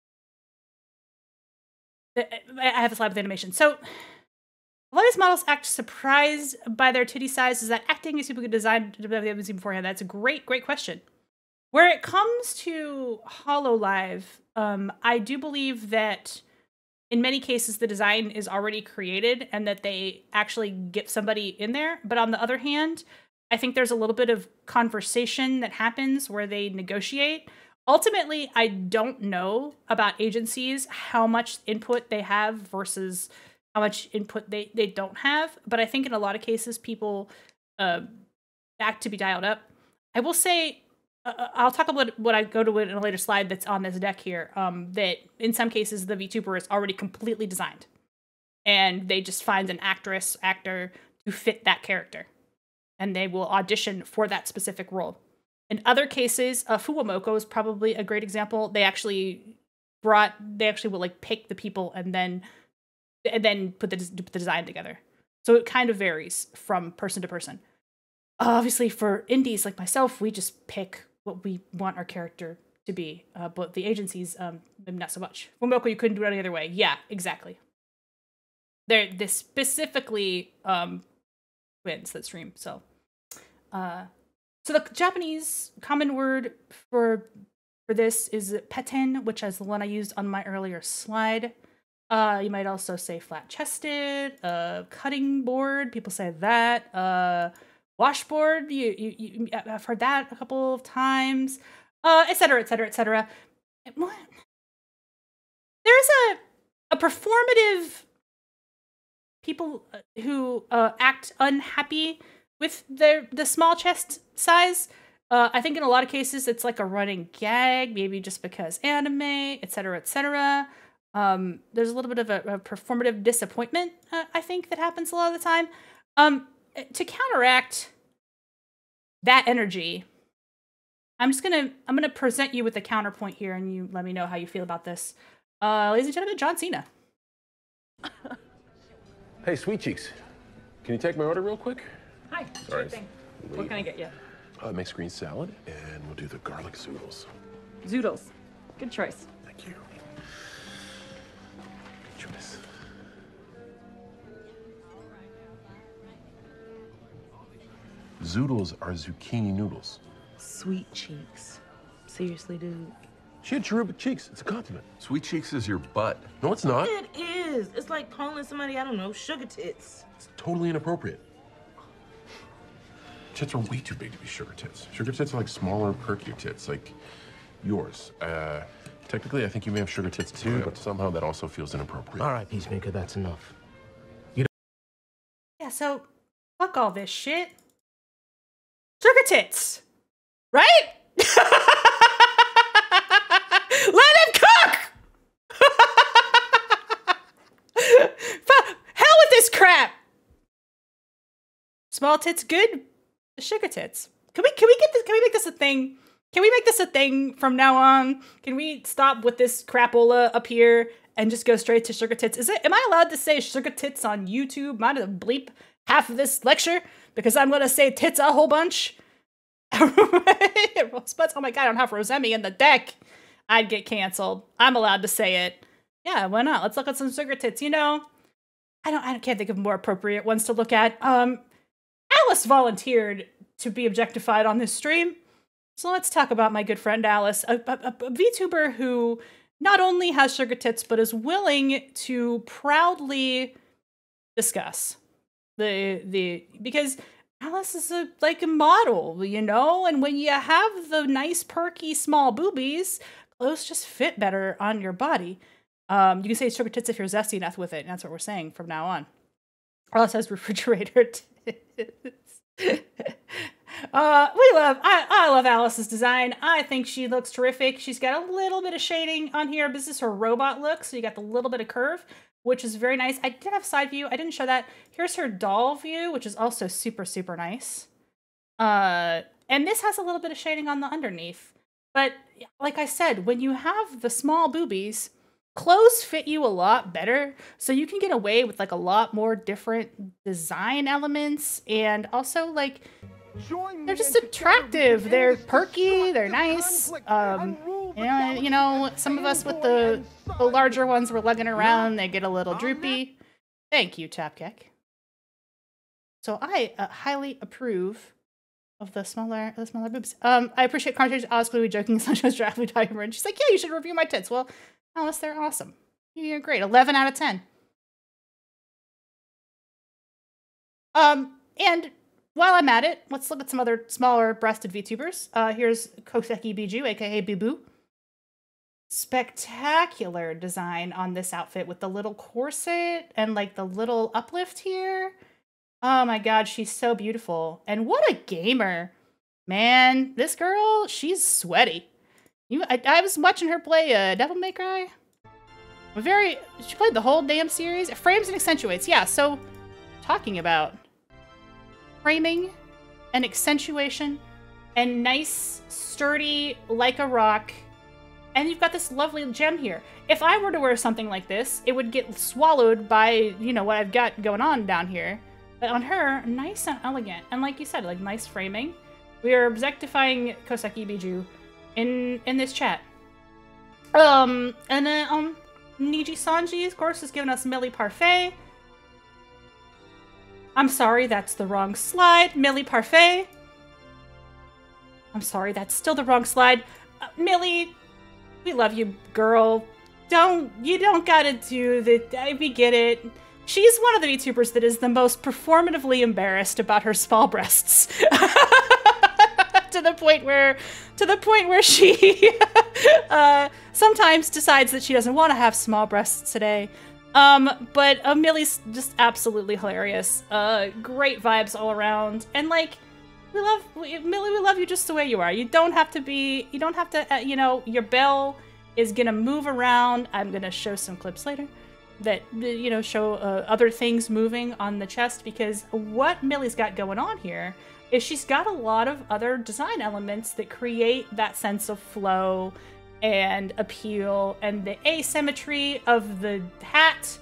I have a slide with animation. So a lot of these models act surprised by their titty size. Is that acting as people could design to have seen beforehand? That's a great question. Where it comes to HoloLive, I do believe that in many cases the design is already created and that they actually get somebody in there. But on the other hand, I think there's a little bit of conversation that happens where they negotiate. Ultimately, I don't know about agencies, how much input they have versus how much input they don't have. But I think in a lot of cases, people act to be dialed up. I will say, I'll talk about what I go to in a later slide that's on this deck here, that in some cases, the VTuber is already completely designed. And they just find an actor to fit that character. And they will audition for that specific role. In other cases, Fuwamoko is probably a great example. They actually will like pick the people and then put the design together. So it kind of varies from person to person. Obviously, for indies like myself, we just pick what we want our character to be. But the agencies, not so much. Fuwamoko, you couldn't do it any other way. Yeah, exactly. This specifically wins that stream. So the Japanese common word for this is peten, which is the one I used on my earlier slide. You might also say flat-chested, cutting board. People say that. Washboard. I've heard that a couple of times. Etc. Etc. Etc. There's a performative people who act unhappy with the small chest size. I think in a lot of cases it's like a running gag, maybe just because anime, etc., etc. There's a little bit of a performative disappointment, I think, that happens a lot of the time. To counteract that energy, I'm gonna present you with a counterpoint here, and you let me know how you feel about this. Ladies and gentlemen, John Cena. Hey, Sweet Cheeks, can you take my order real quick? Hi, sure thing. What can I get you? Mixed green salad, and we'll do the garlic zoodles. Zoodles. Good choice. Thank you. Good choice. Zoodles are zucchini noodles. Sweet Cheeks. Seriously, dude. She had cherubic cheeks. It's a compliment. Sweet Cheeks is your butt. No, it's not. It is. It's like calling somebody, I don't know, sugar tits. It's totally inappropriate. Tits are way too big to be sugar tits. Sugar tits are like smaller, perkier tits, like yours. Technically, I think you may have sugar tits too, but somehow that also feels inappropriate. All right, Peacemaker, that's enough. Yeah, so fuck all this shit. Sugar tits, right? Let him cook! Hell with this crap! Small tits good? Sugar tits. Can we make this a thing? Can we make this a thing from now on? Can we stop with this crapola up here and just go straight to sugar tits? Am I allowed to say sugar tits on YouTube? Am I to bleep half of this lecture? Because I'm gonna say tits a whole bunch. Rosebuds, oh my god, I don't have Rosemi in the deck. I'd get canceled. I'm allowed to say it. Yeah, why not? Let's look at some sugar tits. You know, I can't think of more appropriate ones to look at. Alice volunteered to be objectified on this stream. So let's talk about my good friend Alice, a VTuber who not only has sugar tits, but is willing to proudly discuss because Alice is like a model, you know? And when you have the nice, perky, small boobies, clothes just fit better on your body. You can say sugar tits if you're zesty enough with it, and that's what we're saying from now on. Alice has refrigerator tits. I love Alice's design. I think she looks terrific. She's got a little bit of shading on here. This is her robot look, so you got the little bit of curve, which is very nice. I did have side view. I didn't show that. Here's her doll view, which is also super, super nice. And this has a little bit of shading on the underneath. But like I said, when you have the small boobies, clothes fit you a lot better. So you can get away with like a lot more different design elements. And also like, they're just attractive. They're perky. They're nice. You know, some of us with the larger ones we're lugging around, they get a little droopy. Thank you, Tapcake. So I highly approve of the smaller boobs. I appreciate Cartridge. I was clearly joking. Sunshine Draft Timer, and she's like, "Yeah, you should review my tits." Well, Alice, they're awesome. You're great. 11 out of 10. And while I'm at it, let's look at some other smaller breasted VTubers. Here's Koseki Biju, aka Boo. Spectacular design on this outfit with the little corset and like the little uplift here. Oh my god, she's so beautiful. And what a gamer. Man, this girl, she's sweaty. I was watching her play Devil May Cry. She played the whole damn series. It frames and accentuates. Yeah, so talking about framing and accentuation and nice, sturdy, like a rock. And you've got this lovely gem here. If I were to wear something like this, it would get swallowed by, you know, what I've got going on down here. But on her, nice and elegant. And like you said, like nice framing. We are objectifying Koseki Biju in this chat. And then Niji Sanji, of course, has given us Millie Parfait. I'm sorry, that's the wrong slide. Millie Parfait. I'm sorry, that's still the wrong slide. Millie, we love you, girl. You don't gotta do the, we get it. She's one of the VTubers that is the most performatively embarrassed about her small breasts. to the point where she sometimes decides that she doesn't want to have small breasts today. But Millie's just absolutely hilarious. Great vibes all around. And like, Millie, we love you just the way you are. You don't have to, you know, your bell is gonna move around. I'm gonna show some clips later that, you know, show other things moving on the chest, because what Millie's got going on here is she's got a lot of other design elements that create that sense of flow and appeal, and the asymmetry of the hat,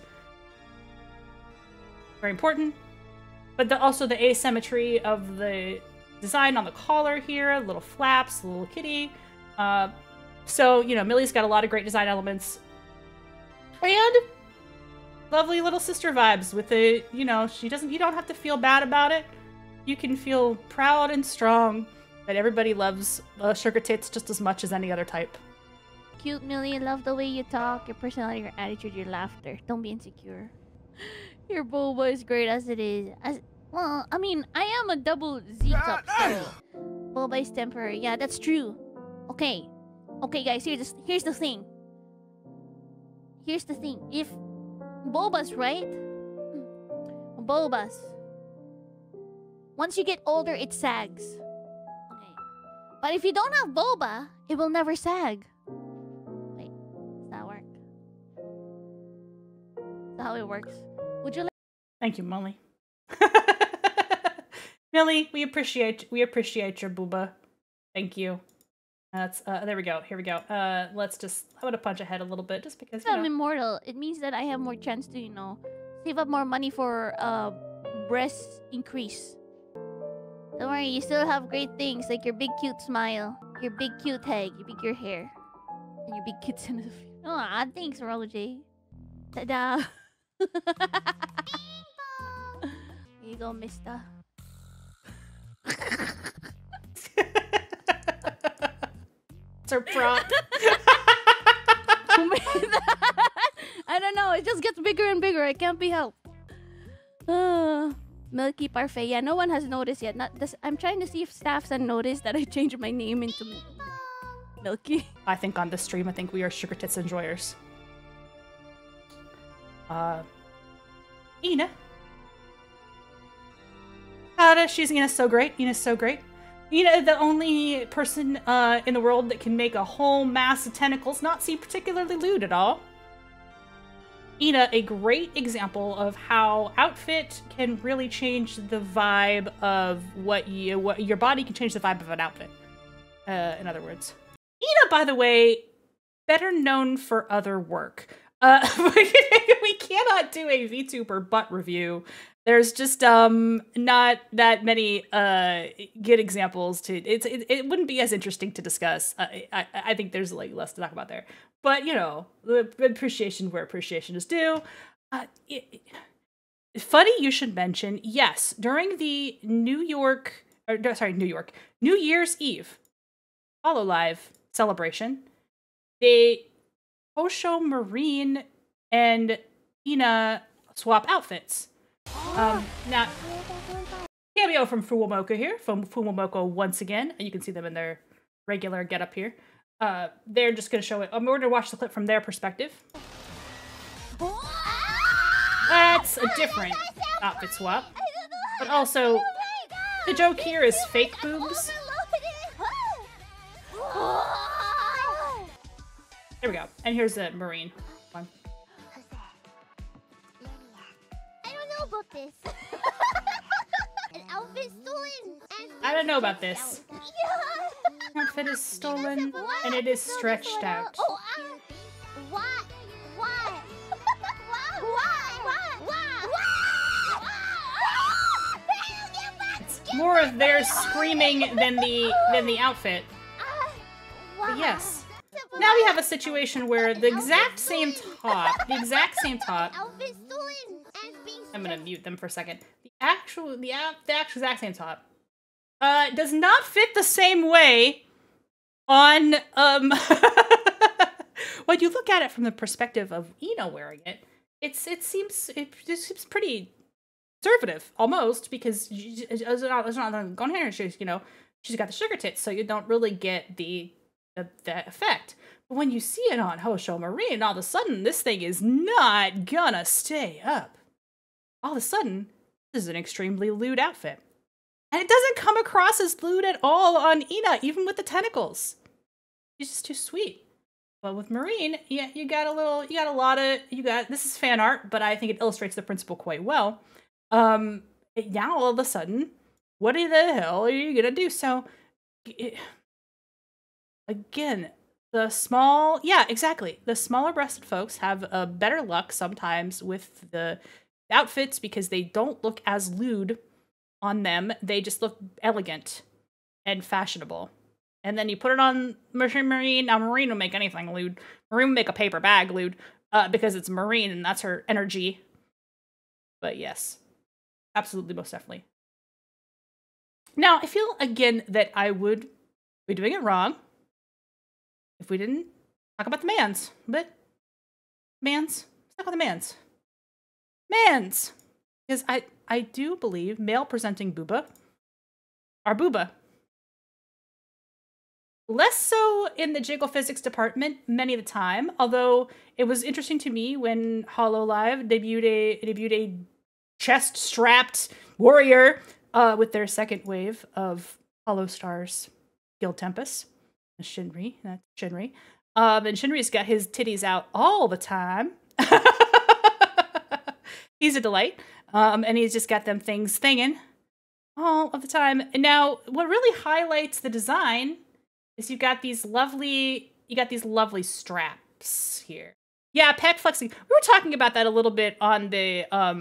very important, but also the asymmetry of the design on the collar here, little flaps, little kitty. So, you know, Millie's got a lot of great design elements. And lovely little sister vibes with the, you know, you don't have to feel bad about it. You can feel proud and strong that everybody loves sugar tits just as much as any other type. Cute, Millie. Love the way you talk, your personality, your attitude, your laughter. Don't be insecure. Your Booba is great as it is. Well, I mean, I am a double Z cup, so Booba is temporary. Yeah, that's true. Okay. Okay, guys, here's the thing. Here's the thing. If Boba's right, Boba's. Once you get older, it sags. Okay. But if you don't have Boba, it will never sag. Wait, does that work? Is that how it works? Would you like? Thank you, Molly. Millie, we appreciate your Booba. Thank you. That's there we go. Here we go. Let's just, I'm gonna punch ahead a little bit just because, you know. I'm immortal. It means that I have more chance to, you know, save up more money for breast increase. Don't worry, you still have great things like your big cute smile, your big cute head, your big your hair, and your big cute sense of. Aw, thanks, Roger. Ta-da! Here you go, mister. It's our prop. Who made that? I don't know. It just gets bigger and bigger. It can't be helped. Milky Parfait. Yeah, no one has noticed yet. Not this. I'm trying to see if staffs have noticed that I changed my name into Milky. I think on this stream, I think we are sugar tits enjoyers. Ina. Ina's so great. Ina's so great. Ina, the only person in the world that can make a whole mass of tentacles not seem particularly lewd at all. Ina, a great example of how outfit can really change the vibe of what your body can change the vibe of an outfit. In other words. Ina, by the way, better known for other work. We cannot do a VTuber butt review. There's just not that many good examples to it wouldn't be as interesting to discuss. I think there's like less to talk about there. But you know, the appreciation where appreciation is due. Funny you should mention, yes, during the New Year's Eve HoloLive celebration, they Hosho Marine and Ina swap outfits. Now, cameo from Fuwamoka here, from Fuwamoka once again. You can see them in their regular getup here. They're just going to show it. I'm going to watch the clip from their perspective. That's a different outfit swap. But also, the joke here is fake boobs. There we go. And here's the Marine one. I don't know about this. An outfit stolen. I don't know about this. Outfit is stolen and it is stretched out. Why? More of their screaming than the outfit. But yes. Now we have a situation where the exact same top, I'm gonna mute them for a second. The actual exact same top, does not fit the same way on, when you look at it from the perspective of Ina wearing it, it seems pretty conservative, almost, because it's not going here, she's got the sugar tits, so you don't really get the effect. But when you see it on Hosho Marine, all of a sudden, this thing is not gonna stay up. All of a sudden, this is an extremely lewd outfit. And it doesn't come across as lewd at all on Ina, even with the tentacles. She's just too sweet. But with Marine, yeah, this is fan art, but I think it illustrates the principle quite well. Now all of a sudden, what the hell are you gonna do? So, again, the smaller breasted folks have better luck sometimes with the outfits because they don't look as lewd on them. They just look elegant and fashionable. And then you put it on Marine. Now, Marine will make anything lewd. Marine will make a paper bag lewd because it's Marine and that's her energy. But yes, absolutely, most definitely. Now, I feel, again, that I would be doing it wrong if we didn't talk about the mans. But let's talk about the mans. Mans! Because I do believe male-presenting Booba are Booba. Less so in the jiggle physics department many of the time, although it was interesting to me when HoloLive debuted a chest-strapped warrior with their second wave of HoloStars Guild Tempest. Shinri, that's Shinri. And Shinri's got his titties out all the time. He's a delight. And he's just got them things thinging all of the time. And now, what really highlights the design is you've got these lovely straps here. Yeah, pec flexing. We were talking about that a little bit on the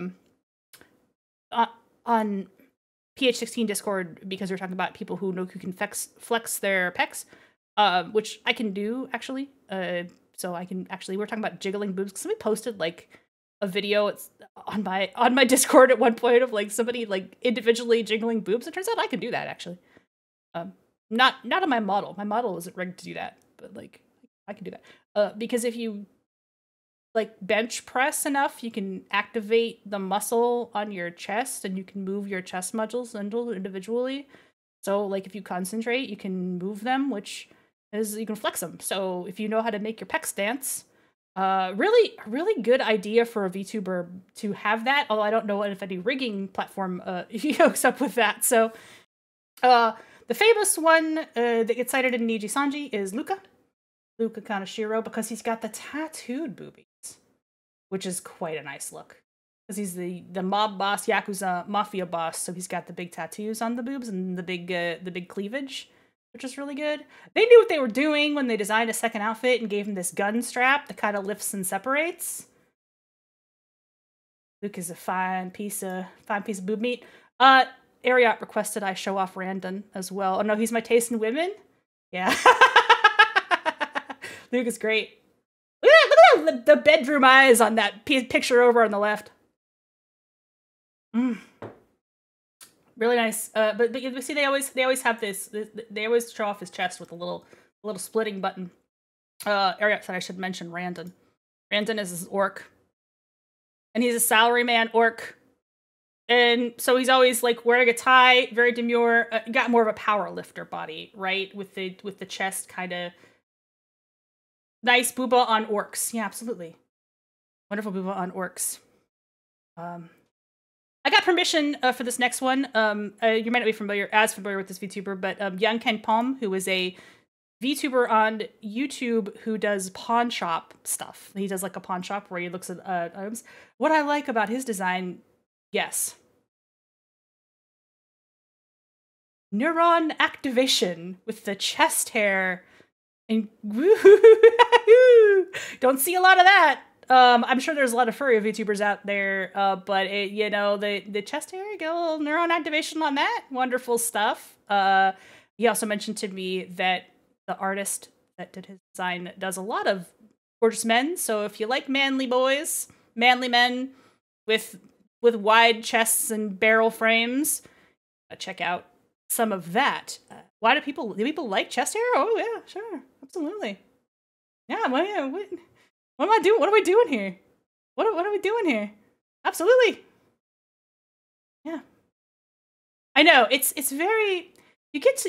on PH16 Discord because we were talking about people who can flex their pecs, which I can do actually. So I can actually, we're talking about jiggling boobs because somebody posted like a video on my Discord at one point of like somebody like individually jiggling boobs. It turns out I can do that actually. Not on my model. My model isn't rigged to do that. but like I can do that. Because if you like bench press enough, you can activate the muscle on your chest and you can move your chest muscles individually. So like if you concentrate, you can move them, which is you can flex them. So if you know how to make your pecs dance, really good idea for a VTuber to have that. Although I don't know if any rigging platform hooks up with that. So the famous one that gets cited in Niji Sanji is Luca Kaneshiro, because he's got the tattooed boobies, which is quite a nice look. Because he's the mob boss, Yakuza mafia boss, so he's got the big tattoos on the boobs and the big cleavage, which is really good. They knew what they were doing when they designed a second outfit and gave him this gun strap that kind of lifts and separates. Luke is a fine piece of boob meat. Ariat requested I show off Randon as well. Oh no, he's my taste in women? Yeah. Luke is great. Look at the bedroom eyes on that picture over on the left. Really nice. But you see, they always have this. They always show off his chest with a little splitting button. Ariat said I should mention Randon. Randon is his orc, and he's a salaryman orc, and so he's always like wearing a tie, very demure. Got more of a power lifter body, right? With the chest kind of nice. Booba on orcs. Yeah, absolutely. Wonderful Booba on orcs. I got permission for this next one. You might not be familiar with this VTuber, but Young Ken Palm, who is a VTuber on YouTube who does pawn shop stuff. He does like a pawn shop where he looks at items. What I like about his design, yes. Neuron activation with the chest hair. And don't see a lot of that. I'm sure there's a lot of furry VTubers out there, but the chest hair, get a little neuron activation on that. Wonderful stuff. He also mentioned to me that the artist that did his design does a lot of gorgeous men. So if you like manly boys, manly men with wide chests and barrel frames, check out some of that. Why do people like chest hair? Oh yeah, sure, absolutely. Yeah, well, yeah. What am I doing? What are we doing here? What are we doing here? Absolutely. Yeah. I know, it's very you get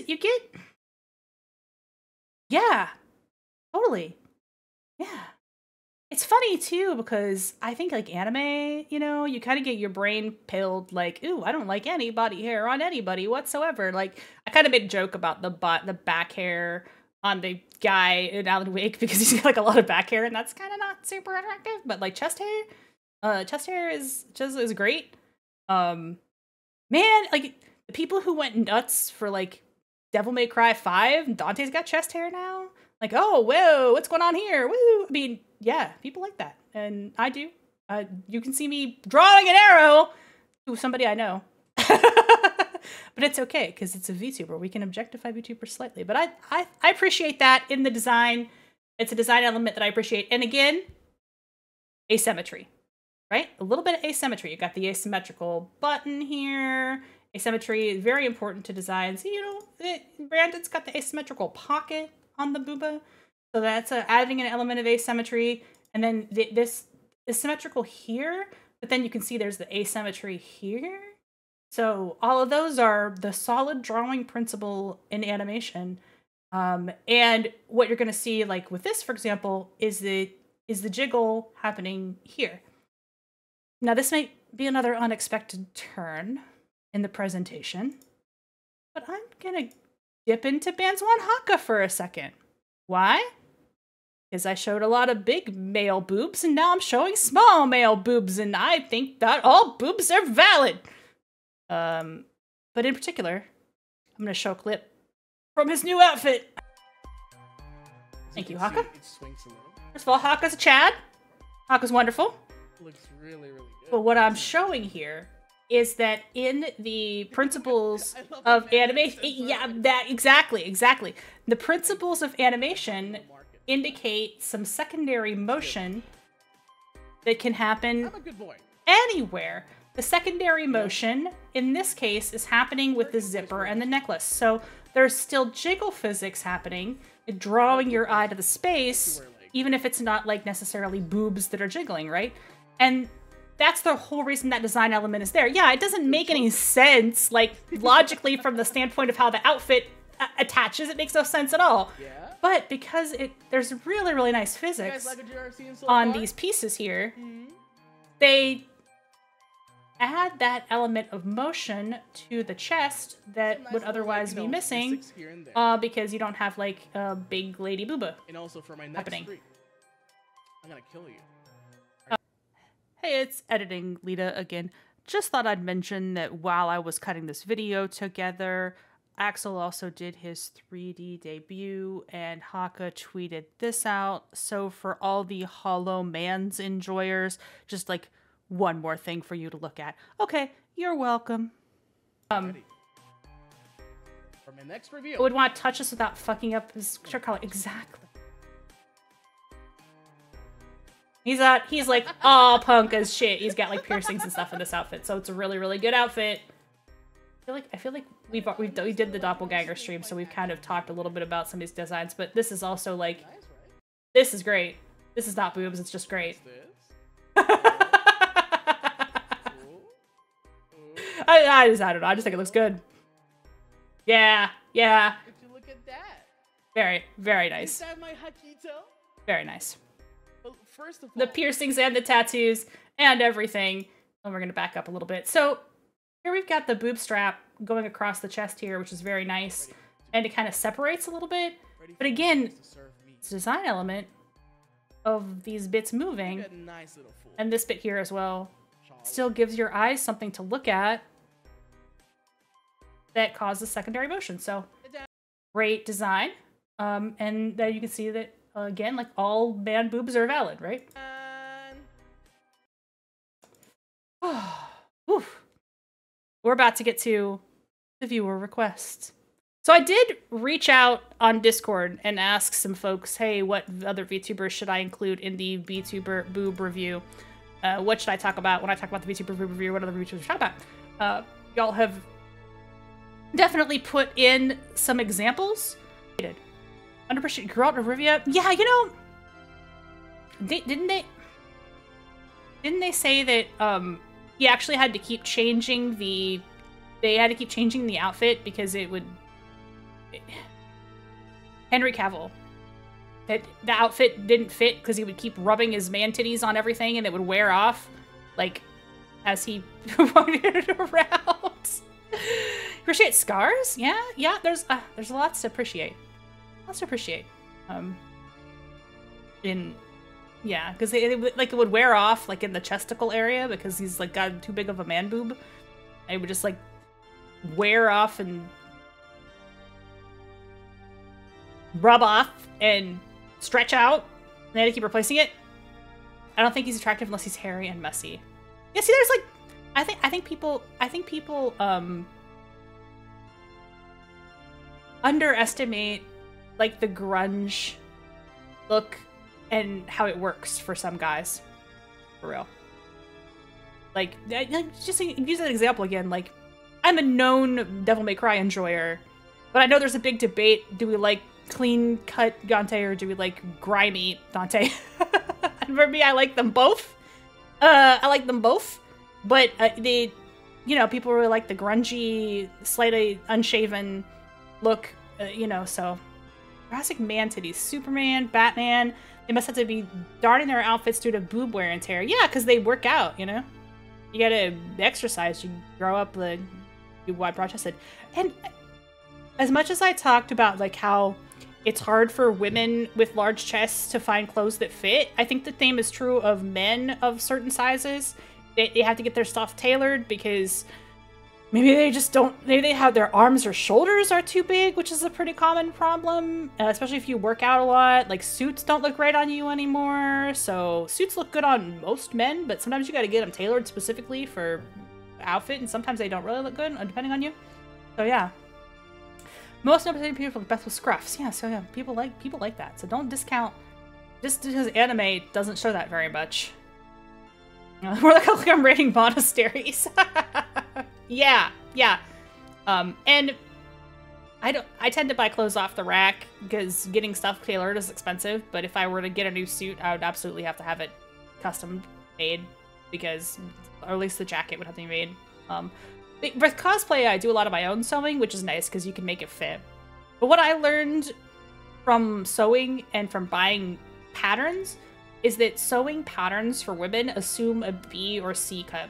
yeah. Totally. Yeah. It's funny too because I think like anime, you kind of get your brain pilled like, ooh, I don't like any body hair on anybody whatsoever. Like I kind of made a joke about the back hair on the guy in Alan Wake because he's got like a lot of back hair and that's kind of not super attractive, but like chest hair is great. Man, like the people who went nuts for like Devil May Cry 5, Dante's got chest hair now. Like, oh, whoa, what's going on here? Woo! I mean, yeah, people like that, and I do. You can see me drawing an arrow to somebody I know. But it's okay, because it's a VTuber. We can objectify VTubers slightly. But I appreciate that in the design. It's a design element that I appreciate. And again, asymmetry, right? A little bit of asymmetry. You got the asymmetrical button here. Asymmetry is very important to design. So, Brandon's got the asymmetrical pocket on the Booba. So that's adding an element of asymmetry. And then this is symmetrical here. But then you can see there's the asymmetry here. So all of those are the solid drawing principle in animation. And what you're going to see, like with this, for example, is the jiggle happening here. Now, this might be another unexpected turn in the presentation, but I'm going to dip into Bands One Haka for a second. Why? Because I showed a lot of big male boobs, and now I'm showing small male boobs, and I think that all boobs are valid. But in particular, I'm going to show a clip from his new outfit. Thank you, Haka. First of all, Haka's a Chad. Haka's wonderful. Looks really, really good. But what I'm showing here is that in the principles of animation, yeah, that exactly. The principles of animation indicate some secondary motion that can happen anywhere. The secondary motion, in this case, is happening with the zipper and the necklace. So there's still jiggle physics happening, drawing your eye to the space, even if it's not like necessarily boobs that are jiggling, right? And that's the whole reason that design element is there. Yeah, it doesn't make any sense, like, logically from the standpoint of how the outfit attaches. It makes no sense at all. Yeah. But because there's really, really nice physics on these pieces here, they add that element of motion to the chest that would otherwise be missing because you don't have, like, a big lady booba And also for my next happening. streak, I'm gonna kill you. Hey, it's Editing Lita again. Just thought I'd mention that while I was cutting this video together, Axel also did his 3D debut, and Haka tweeted this out. So for all the Hollow Man's enjoyers, just like one more thing for you to look at. Okay, you're welcome. For my next review, I would want to touch us without fucking up his shirt collar. Exactly. He's like all punk as shit. He's got like piercings and stuff in this outfit, so it's a really, really good outfit. I feel like we did the doppelganger stream, so we've kind of talked a little bit about some of these designs, but this is also like, this is great. This is not boobs, it's just great. I don't know. I just think it looks good. Yeah. Would you look at that? Very, very nice. Is that my Hakito? Very nice. Well, first of all, The piercings and the tattoos and everything. And we're gonna back up a little bit. So here we've got the boob strap going across the chest here, which is very nice. And it kind of separates a little bit. But again, it's a design element of these bits moving. And this bit here as well. Still gives your eyes something to look at that causes secondary motion. So great design. And then you can see that, again, like all man boobs are valid, right? Oof. We're about to get to the viewer requests. So I did reach out on Discord and ask some folks, hey, what other VTubers should I include in the VTuber boob review? What should I talk about when I talk about the VTuber boob review? What other VTubers should I talk about? Y'all have definitely put in some examples. Underappreciated girl out of Rivia. Yeah, you know, didn't they say that he actually had to keep changing the outfit because it would Henry Cavill, that the outfit didn't fit because he would keep rubbing his man titties on everything and it would wear off like as he wandered around. Appreciate scars? Yeah, there's lots to appreciate. Because it would wear off like in the chesticle area because he's like got too big of a man boob. And it would just like wear off and rub off and stretch out. And they had to keep replacing it. I don't think he's attractive unless he's hairy and messy. Yeah, see, there's like I think people underestimate like the grunge look and how it works for some guys. For real. Like, just use that example again. Like, I'm a known Devil May Cry enjoyer, but I know there's a big debate. Do we like clean cut Dante or do we like grimy Dante? And for me, I like them both. But people really like the grungy, slightly unshaven look, so Jurassic Man titties, Superman, Batman, they must have to be darting their outfits due to boob wear and tear. Yeah, because they work out, you gotta exercise, you grow up, you wide broad-chested. And as much as I talked about like how it's hard for women with large chests to find clothes that fit, I think the same is true of men of certain sizes. They have to get their stuff tailored because maybe they have their arms or shoulders are too big, which is a pretty common problem, especially if you work out a lot. Like, suits don't look right on you anymore. So suits look good on most men, but sometimes you got to get them tailored specifically for outfit, and sometimes they don't really look good, depending on you. So yeah. Most noticeable people look best with scruffs. Yeah, so yeah, people like that. So don't discount just because anime doesn't show that very much. We're like I'm raiding monasteries. Yeah. And I tend to buy clothes off the rack because getting stuff tailored is expensive, but if I were to get a new suit, I would absolutely have to have it custom made because, or at least the jacket would have to be made. With cosplay, I do a lot of my own sewing, which is nice because you can make it fit. But what I learned from sewing and from buying patterns is that sewing patterns for women assume a B or C cup.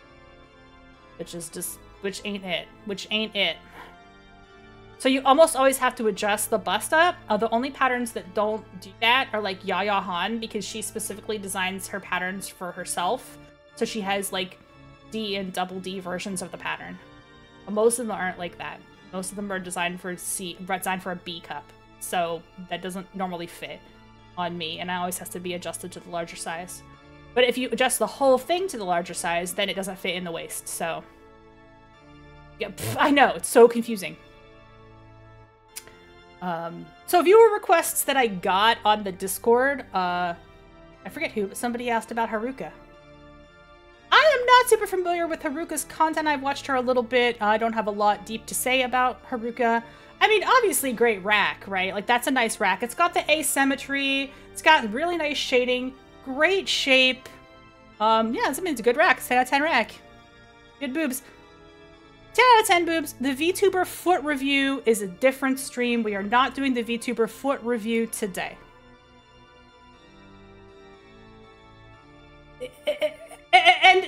Which ain't it. So you almost always have to adjust the bust up. The only patterns that don't do that are like Yaya Han, because she specifically designs her patterns for herself. So she has like D and double D versions of the pattern. But most of them aren't like that. Most of them are designed for a B cup. So that doesn't normally fit on me, and it always has to be adjusted to the larger size. But if you adjust the whole thing to the larger size, then it doesn't fit in the waist. So yeah, I know, it's so confusing. So viewer requests that I got on the Discord, I forget who, but somebody asked about Haruka. I am not super familiar with Haruka's content. I've watched her a little bit. I don't have a lot deep to say about Haruka. I mean, obviously great rack, right? Like, that's a nice rack. It's got the asymmetry. It's got really nice shading. Great shape. Yeah, it's a good rack. 10 out of 10 rack. Good boobs. 10 out of 10 boobs. The Vtuber foot review is a different stream. We are not doing the Vtuber foot review today. And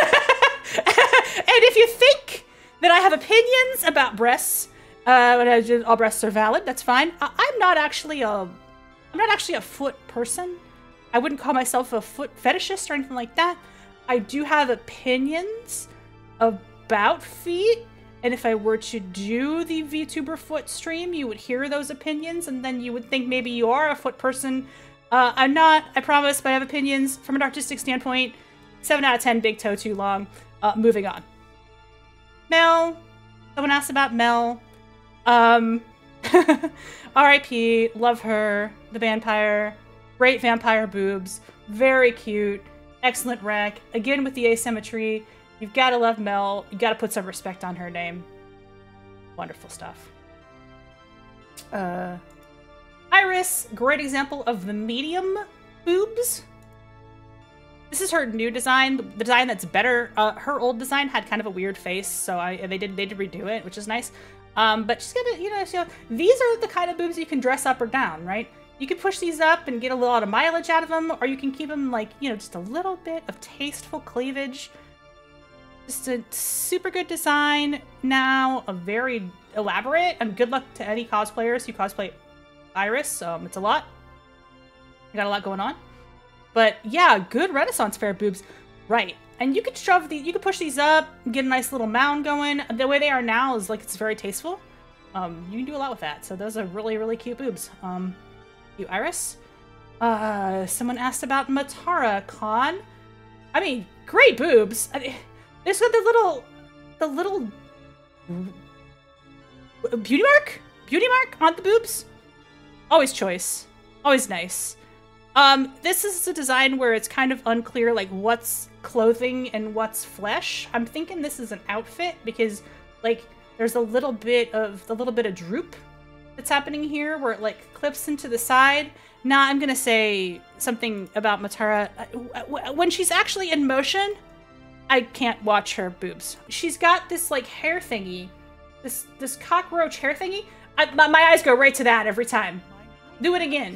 if you think that I have opinions about breasts, all breasts are valid, that's fine. I'm not actually a foot person. I wouldn't call myself a foot fetishist or anything like that. I do have opinions about feet, and if I were to do the VTuber foot stream, you would hear those opinions, and then you would think maybe you are a foot person. I'm not, I promise, but I have opinions from an artistic standpoint. 7 out of 10, big toe too long. Moving on. Mel. Someone asked about Mel. R.I.P. Love her. The vampire. Great vampire boobs. Very cute. Excellent rack. Again with the asymmetry. You've got to love Mel. You got to put some respect on her name. Wonderful stuff. Iris. Great example of the medium boobs. This is her new design, the design that's better. Her old design had kind of a weird face, so they did redo it, which is nice. But she's gonna, these are the kind of boobs you can dress up or down, right? You can push these up and get a lot of mileage out of them, or you can keep them like, just a little bit of tasteful cleavage. Just a super good design now, a very elaborate, and good luck to any cosplayers who cosplay Iris. It's a lot. You got a lot going on. But yeah, good Renaissance fair boobs. Right. And you could you could push these up, get a nice little mound going. The way they are now is like, it's very tasteful. You can do a lot with that. So those are really, really cute boobs. You Iris. Someone asked about Matara Khan. I mean, great boobs. There's got the little beauty mark on the boobs. Always choice. Always nice. This is a design where it's kind of unclear, like, what's clothing and what's flesh. I'm thinking this is an outfit because, like, there's a little bit of droop that's happening here where it, like, clips into the side. Nah, I'm gonna say something about Matara. When she's actually in motion, I can't watch her boobs. She's got this, like, hair thingy. This cockroach hair thingy. My eyes go right to that every time. Do it again.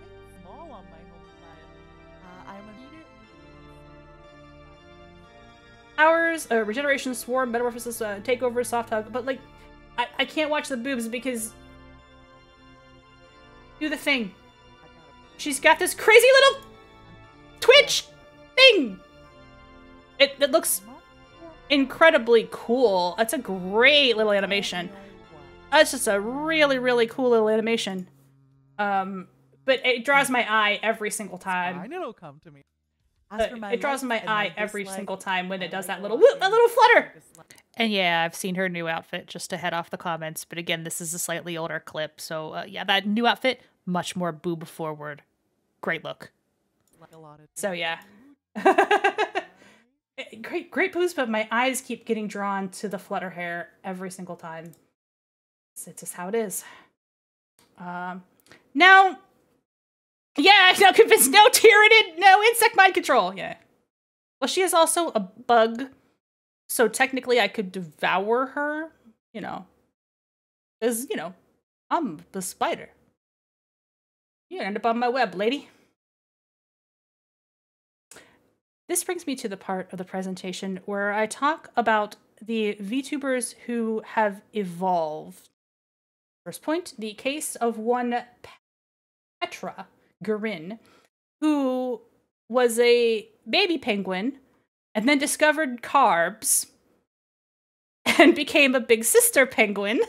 Powers, regeneration, swarm, metamorphosis, takeover, soft hug, but like, I can't watch the boobs because do the thing. She's got this crazy little twitch thing. It looks incredibly cool. That's a great little animation. That's just a really, really cool little animation. But it draws my eye every single time. It'll come to me. It draws my eye every single time when it does that little whoop, that little flutter. And yeah, I've seen her new outfit just to head off the comments. But again, this is a slightly older clip. So yeah, that new outfit, much more boob forward. Great look. So yeah. Great boobs, but my eyes keep getting drawn to the flutter hair every single time. It's just how it is. Now, yeah, no convinced, no Tyranid, no insect mind control. Yeah. Well, she is also a bug, so technically I could devour her, you know. Because, you know, I'm the spider. You end up on my web, lady. This brings me to the part of the presentation where I talk about the VTubers who have evolved. First point, the case of one Petra Gurin, who was a baby penguin and then discovered carbs and became a big sister penguin.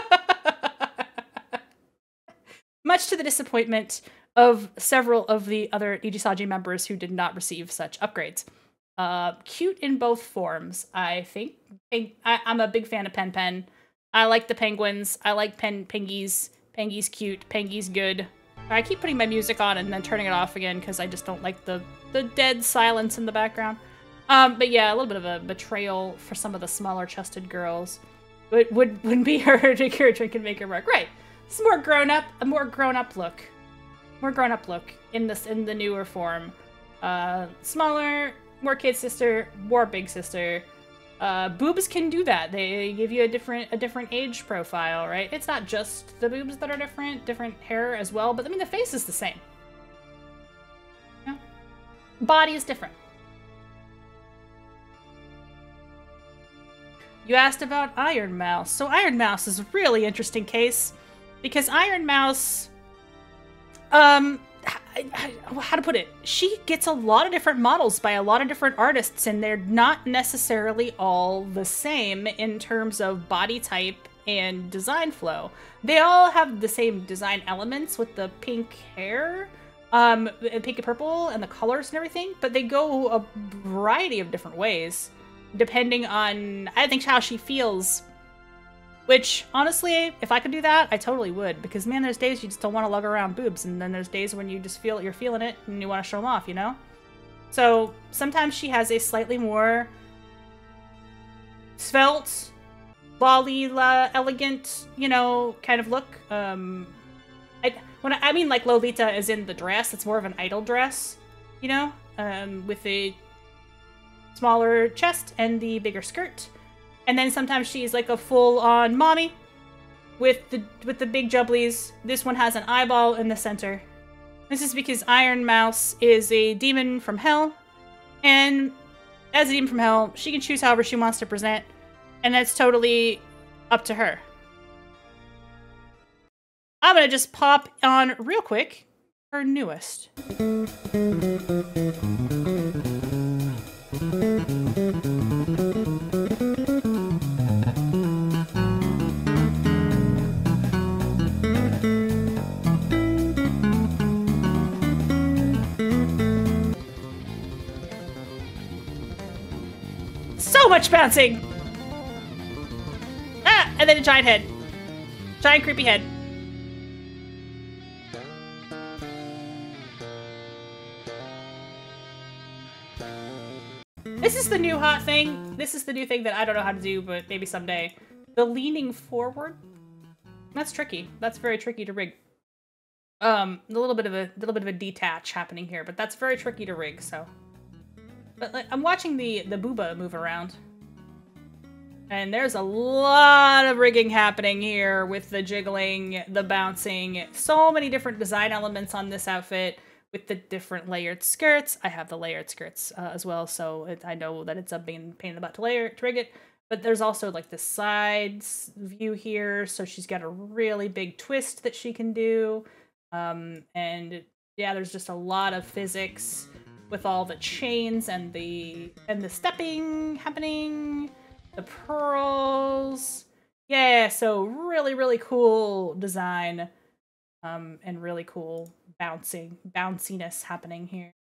Much to the disappointment of several of the other Ijisaji members who did not receive such upgrades. Cute in both forms, I think. I'm a big fan of Pen Pen. I like the penguins. I like Pengies. Pengies cute. Pengies good. I keep putting my music on and then turning it off again because I just don't like the dead silence in the background. But yeah, a little bit of a betrayal for some of the smaller chested girls. It wouldn't be her to cure drink and make it work. Right. It's more grown up, a more grown up look. More grown up look in the newer form. Smaller, more kid sister, more big sister. Boobs can do that. They give you a different age profile, right? It's not just the boobs that are different hair as well, but I mean the face is the same. Yeah. Body is different. You asked about Iron Mouse. So Iron Mouse is a really interesting case because Iron Mouse, how to put it? She gets a lot of different models by a lot of different artists, and they're not necessarily all the same in terms of body type and design flow. They all have the same design elements with the pink hair, pink and purple, and the colors and everything, but they go a variety of different ways, depending on, I think, how she feels. Which, honestly, if I could do that, I totally would. Because, man, there's days you just don't want to lug around boobs. And then there's days when you just you're feeling it and you want to show them off, you know? So, sometimes she has a slightly more svelte, bally, elegant, you know, kind of look. I mean, like, Lolita is in the dress. It's more of an idol dress, you know? With a smaller chest and the bigger skirt. And then sometimes she's like a full-on mommy with the big jubblies. This one has an eyeball in the center. This is because Iron Mouse is a demon from hell. And as a demon from hell, she can choose however she wants to present. And that's totally up to her. I'm gonna just pop on real quick her newest. So much bouncing! Ah! And then a giant head. Giant creepy head. This is the new hot thing. This is the new thing that I don't know how to do, but maybe someday. The leaning forward. That's tricky. That's very tricky to rig. A little bit of a detach happening here, but that's very tricky to rig, so. But like, I'm watching the Booba move around. And there's a lot of rigging happening here with the jiggling, the bouncing, so many different design elements on this outfit with the different layered skirts. I have the layered skirts as well, so I know that it's a pain in the butt to rig it. But there's also like the sides view here, so she's got a really big twist that she can do. And yeah, there's just a lot of physics with all the chains and the stepping happening, the pearls. Yeah, so really, really cool design, and really cool bounciness happening here.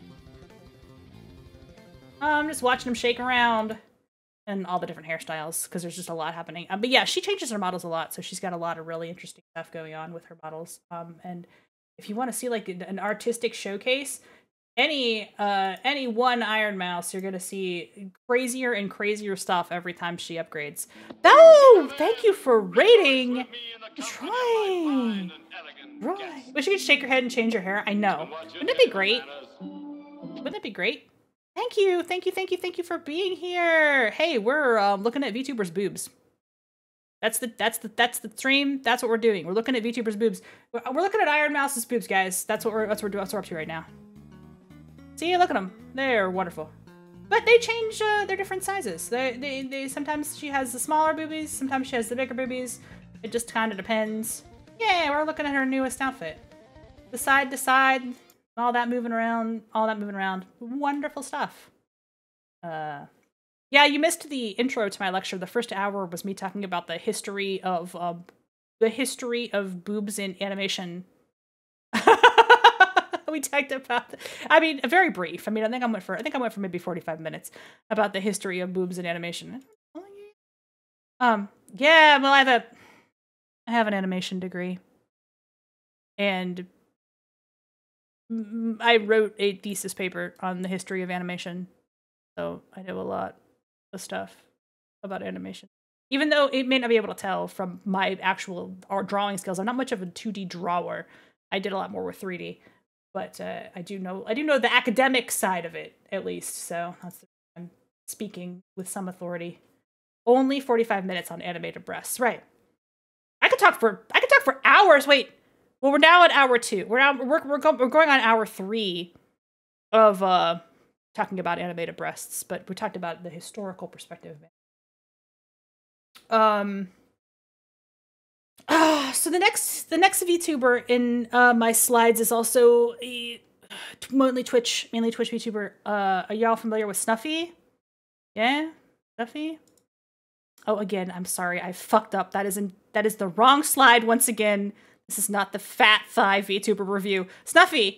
I'm just watching them shake around and all the different hairstyles because there's just a lot happening. But yeah, she changes her models a lot, so she's got a lot of really interesting stuff going on with her models. And if you want to see like an artistic showcase, any one Iron Mouse, you're gonna see crazier and crazier stuff every time she upgrades. Oh, thank you for rating, Troy. Troy, wish you could shake your head and change your hair. I know. Wouldn't it be great? Wouldn't it be great? Thank you, thank you, thank you, thank you for being here. Hey, we're looking at VTuber's boobs. That's the stream. That's what we're doing. We're looking at VTuber's boobs. We're looking at Iron Mouse's boobs, guys. That's what we're up to right now. See, look at them. They're wonderful. But they change. They're different sizes. They sometimes she has the smaller boobies. Sometimes she has the bigger boobies. It just kind of depends. Yeah, we're looking at her newest outfit. The side to side, all that moving around, Wonderful stuff. Yeah, you missed the intro to my lecture. The first hour was me talking about the history of boobs in animation. We talked about, I mean, very brief. I mean, I think I went for maybe 45 minutes about the history of boobs in animation. Yeah, well, I have an animation degree, and I wrote a thesis paper on the history of animation, so I know a lot of stuff about animation. Even though it may not be able to tell from my actual drawing skills, I'm not much of a 2D drawer. I did a lot more with 3D. But I do know the academic side of it, at least. So I'm speaking with some authority. Only 45 minutes on animated breasts, right? I could talk for hours. Wait, well, we're now at hour 2. We're going on hour 3 of talking about animated breasts, but we talked about the historical perspective. So the next VTuber in my slides is also mainly Twitch VTuber. Are y'all familiar with Snuffy? Yeah, Snuffy. Oh, again, I'm sorry, I fucked up. That is the wrong slide once again. This is not the Fat Thigh VTuber review. Snuffy.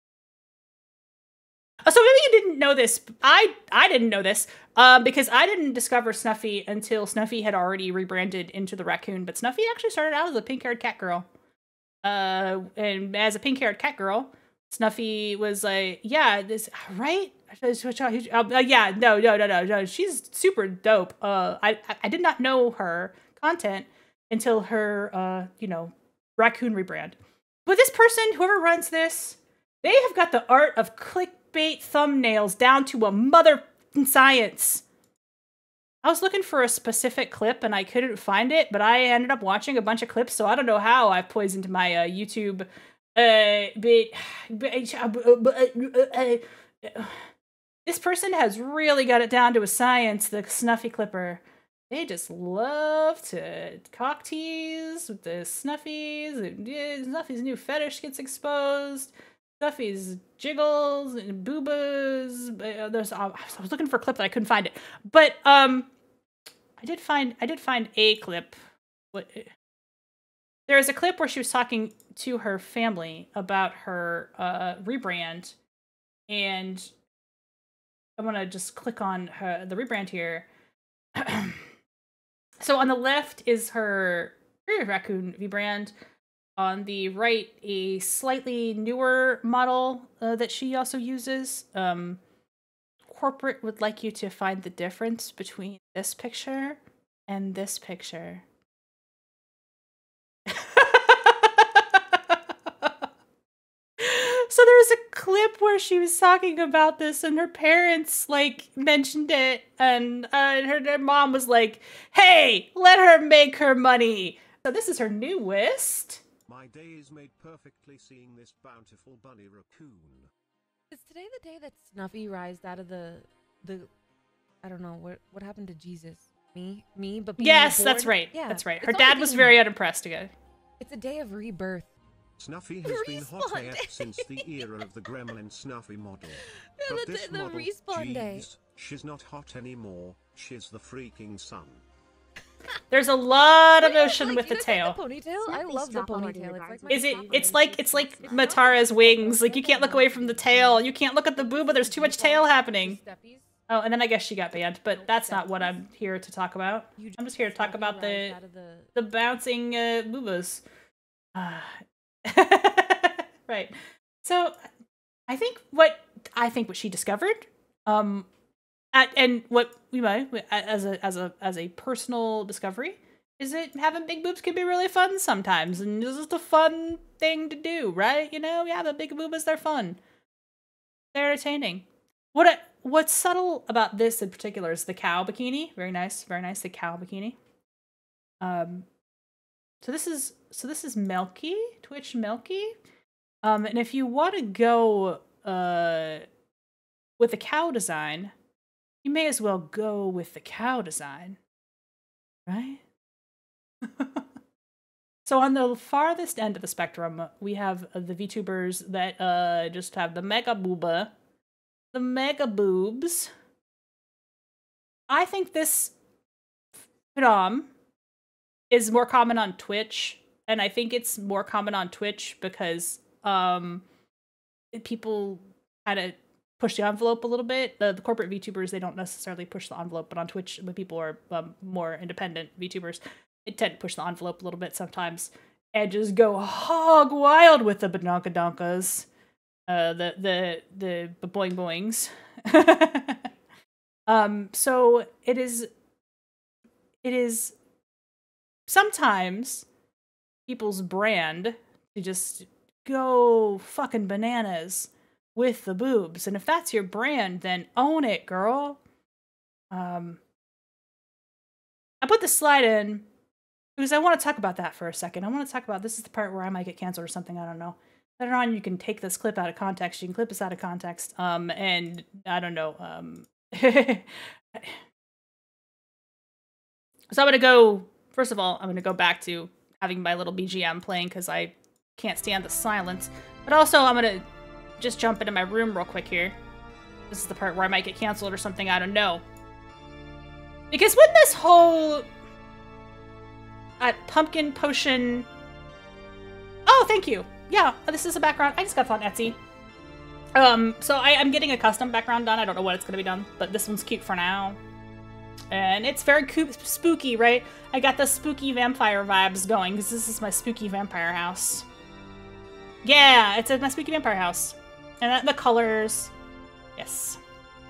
Oh, so maybe you didn't know this. I didn't know this because I didn't discover Snuffy until Snuffy had already rebranded into the raccoon. But Snuffy actually started out as a pink-haired cat girl. And as a pink-haired cat girl, Snuffy was like, yeah, this, right? Yeah, no. She's super dope. I did not know her content until her, raccoon rebrand. But this person, whoever runs this, they have got the art of clickbait thumbnails down to a mother science. I was looking for a specific clip and I couldn't find it, but I ended up watching a bunch of clips, so I don't know how I've poisoned my YouTube. This person has really got it down to a science, the Snuffy Clipper. They just love to cock tease with the Snuffies. Snuffy's new fetish gets exposed. Snuffy's jiggles and boobas. I was looking for a clip that I couldn't find it, but I did find a clip. There is a clip where she was talking to her family about her rebrand, and I want to just click on the rebrand here. So on the left is her raccoon rebrand. On the right, a slightly newer model that she also uses. Corporate would like you to find the difference between this picture and this picture. So there's a clip where she was talking about this and her parents like mentioned it, and her mom was like, hey, let her make her money. So this is her newest. My day is made perfectly seeing this bountiful bunny raccoon. Is today the day that Snuffy rised out of the I don't know, what happened to Jesus? Me, but being yes, reborn? That's right. Yeah, that's right. Her dad was very unimpressed again. It's a day of rebirth. Snuffy has been hot AF since the era of the Gremlin Snuffy model. Yeah, But this model, respawn day. She's not hot anymore. She's the freaking sun. There's a lot of motion with the tail. The ponytail? I love the ponytail. It's like Matara's wings. Like you can't look away from the tail. You can't look at the booba. There's too much tail happening. Oh, and then I guess she got banned, but that's not what I'm here to talk about. I'm just here to talk about the bouncing boobas. Right. So I think what she discovered, and what we might as a personal discovery is that having big boobs can be really fun sometimes, and it's just a fun thing to do, right? You know, yeah, the big boobs, they're fun, they're entertaining. What's subtle about this in particular is the cow bikini. Very nice, the cow bikini. So this is Milky, Twitch Milky. And if you want to go with the cow design, you may as well go with the cow design, right? So on the farthest end of the spectrum, we have the VTubers that just have the mega booba, the mega boobs. I think this phenom is more common on Twitch, and I think it's more common on Twitch because people kind of push the envelope a little bit. The corporate VTubers, they don't necessarily push the envelope, but on Twitch, when people are more independent VTubers, they tend to push the envelope a little bit sometimes and just go hog wild with the badonkadonkas, the boing boings. So it is sometimes people's brand to just go fucking bananas with the boobs. And if that's your brand, then own it, girl. I put the slide in because I want to talk about that for a second. I want to talk about, this is the part where I might get canceled or something, I don't know. Later on, you can take this clip out of context. You can clip this out of context. And I don't know. So I'm going to go, first of all, I'm going to go back to having my little BGM playing because I can't stand the silence. But also, I'm going to just jump into my room real quick here. This is the part where I might get canceled or something, I don't know. Because when this whole pumpkin potion... Oh, thank you. Yeah, this is a background. I just got it on Etsy. So I'm getting a custom background done. I don't know what it's going to be done, but this one's cute for now. And it's very spooky, right? I got the spooky vampire vibes going because this is my spooky vampire house. Yeah, it's my spooky vampire house. And the colors. Yes.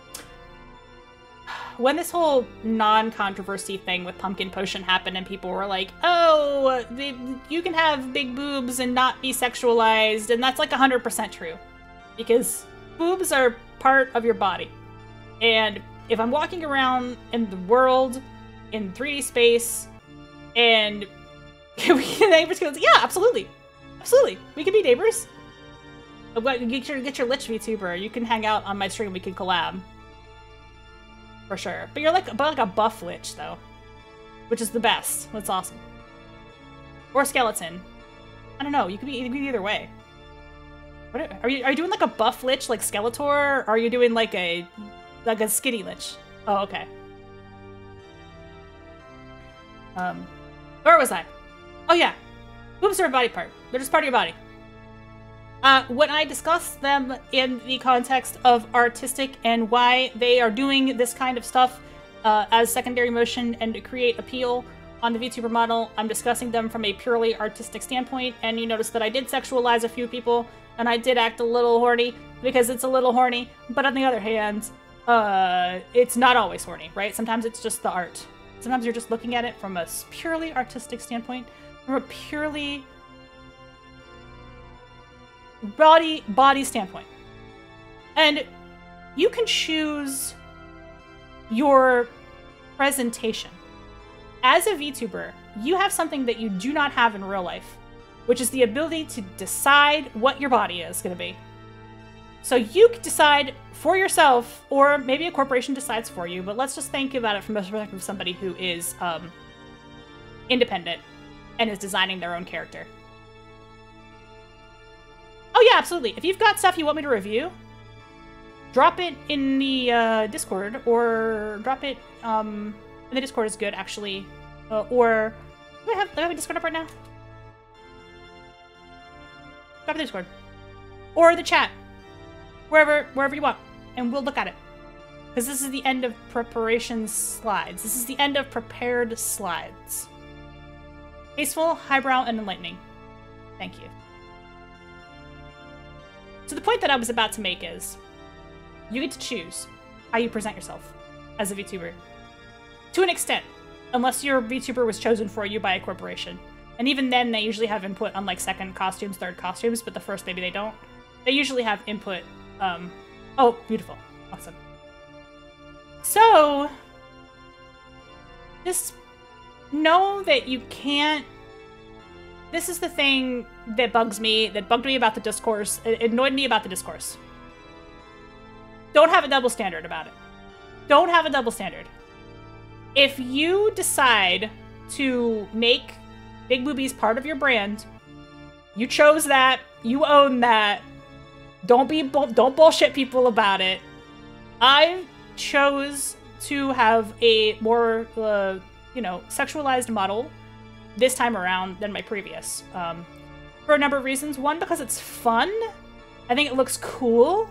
When this whole non-controversy thing with pumpkin potion happened and people were like, oh, you can have big boobs and not be sexualized, and that's like 100% true. Because boobs are part of your body. And if I'm walking around in the world, in 3D space, and neighbors go, yeah, absolutely. Absolutely. We can be neighbors. Get your lich VTuber. You can hang out on my stream. We can collab. For sure. But you're like a buff lich, though. Which is the best. That's awesome. Or a skeleton. I don't know. You could be either way. What are you doing like a buff lich like Skeletor? Or are you doing like a skinny lich? Oh, okay. Where was I? Oh yeah. Boobs are a body part. They're just part of your body. When I discuss them in the context of artistic and why they are doing this kind of stuff as secondary motion and to create appeal on the VTuber model, I'm discussing them from a purely artistic standpoint, and you notice that I did sexualize a few people, and I did act a little horny, because it's a little horny, but on the other hand, it's not always horny, right? Sometimes it's just the art. Sometimes you're just looking at it from a purely artistic standpoint, from a purely body standpoint. And you can choose your presentation. As a VTuber, you have something that you do not have in real life, which is the ability to decide what your body is going to be. So you can decide for yourself, or maybe a corporation decides for you, but let's just think about it from the perspective of somebody who is independent and is designing their own character. Oh yeah, absolutely. If you've got stuff you want me to review, drop it in the Discord, or drop it in the Discord is good, actually. Or do I have a Discord up right now? Drop it in the Discord. Or the chat. Wherever you want. And we'll look at it. Because this is the end of preparation slides. This is the end of prepared slides. Tasteful, highbrow, and enlightening. Thank you. So the point that I was about to make is, you get to choose how you present yourself as a VTuber. To an extent, unless your VTuber was chosen for you by a corporation. And even then, they usually have input on like second costumes, third costumes, but the first maybe they don't. They usually have input. Oh, beautiful. Awesome. So, just know that you can't. This is the thing that bugs me, that bugged me about the discourse. It annoyed me about the discourse. Don't have a double standard about it. Don't have a double standard. If you decide to make big boobies part of your brand, you chose that, you own that. Don't bullshit people about it. I chose to have a more, sexualized model this time around than my previous. For a number of reasons. One, because it's fun. I think it looks cool.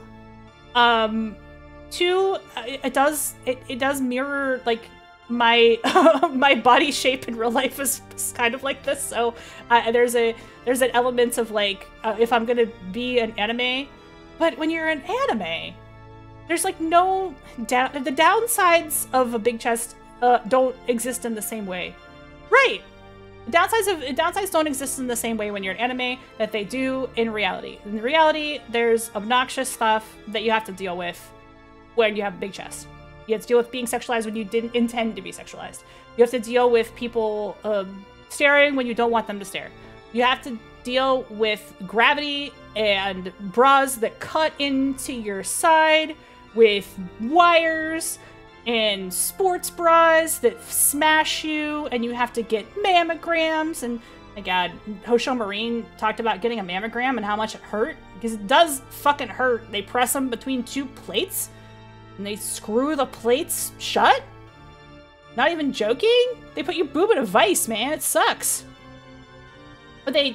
Two, it does mirror like my my body shape in real life is kind of like this. So there's an element of like if I'm gonna be an anime, but when you're an anime, there's like no the downsides of a big chest don't exist in the same way, right? The downsides don't exist in the same way when you're an anime that they do in reality. In reality, there's obnoxious stuff that you have to deal with when you have a big chest. You have to deal with being sexualized when you didn't intend to be sexualized. You have to deal with people staring when you don't want them to stare. You have to deal with gravity and bras that cut into your side, with wires and sports bras that smash you, and you have to get mammograms. And my god, Hosho Marine talked about getting a mammogram and how much it hurt, because it does fucking hurt. They press them between two plates and they screw the plates shut. Not even joking. They put your boob in a vice, man. It sucks. But they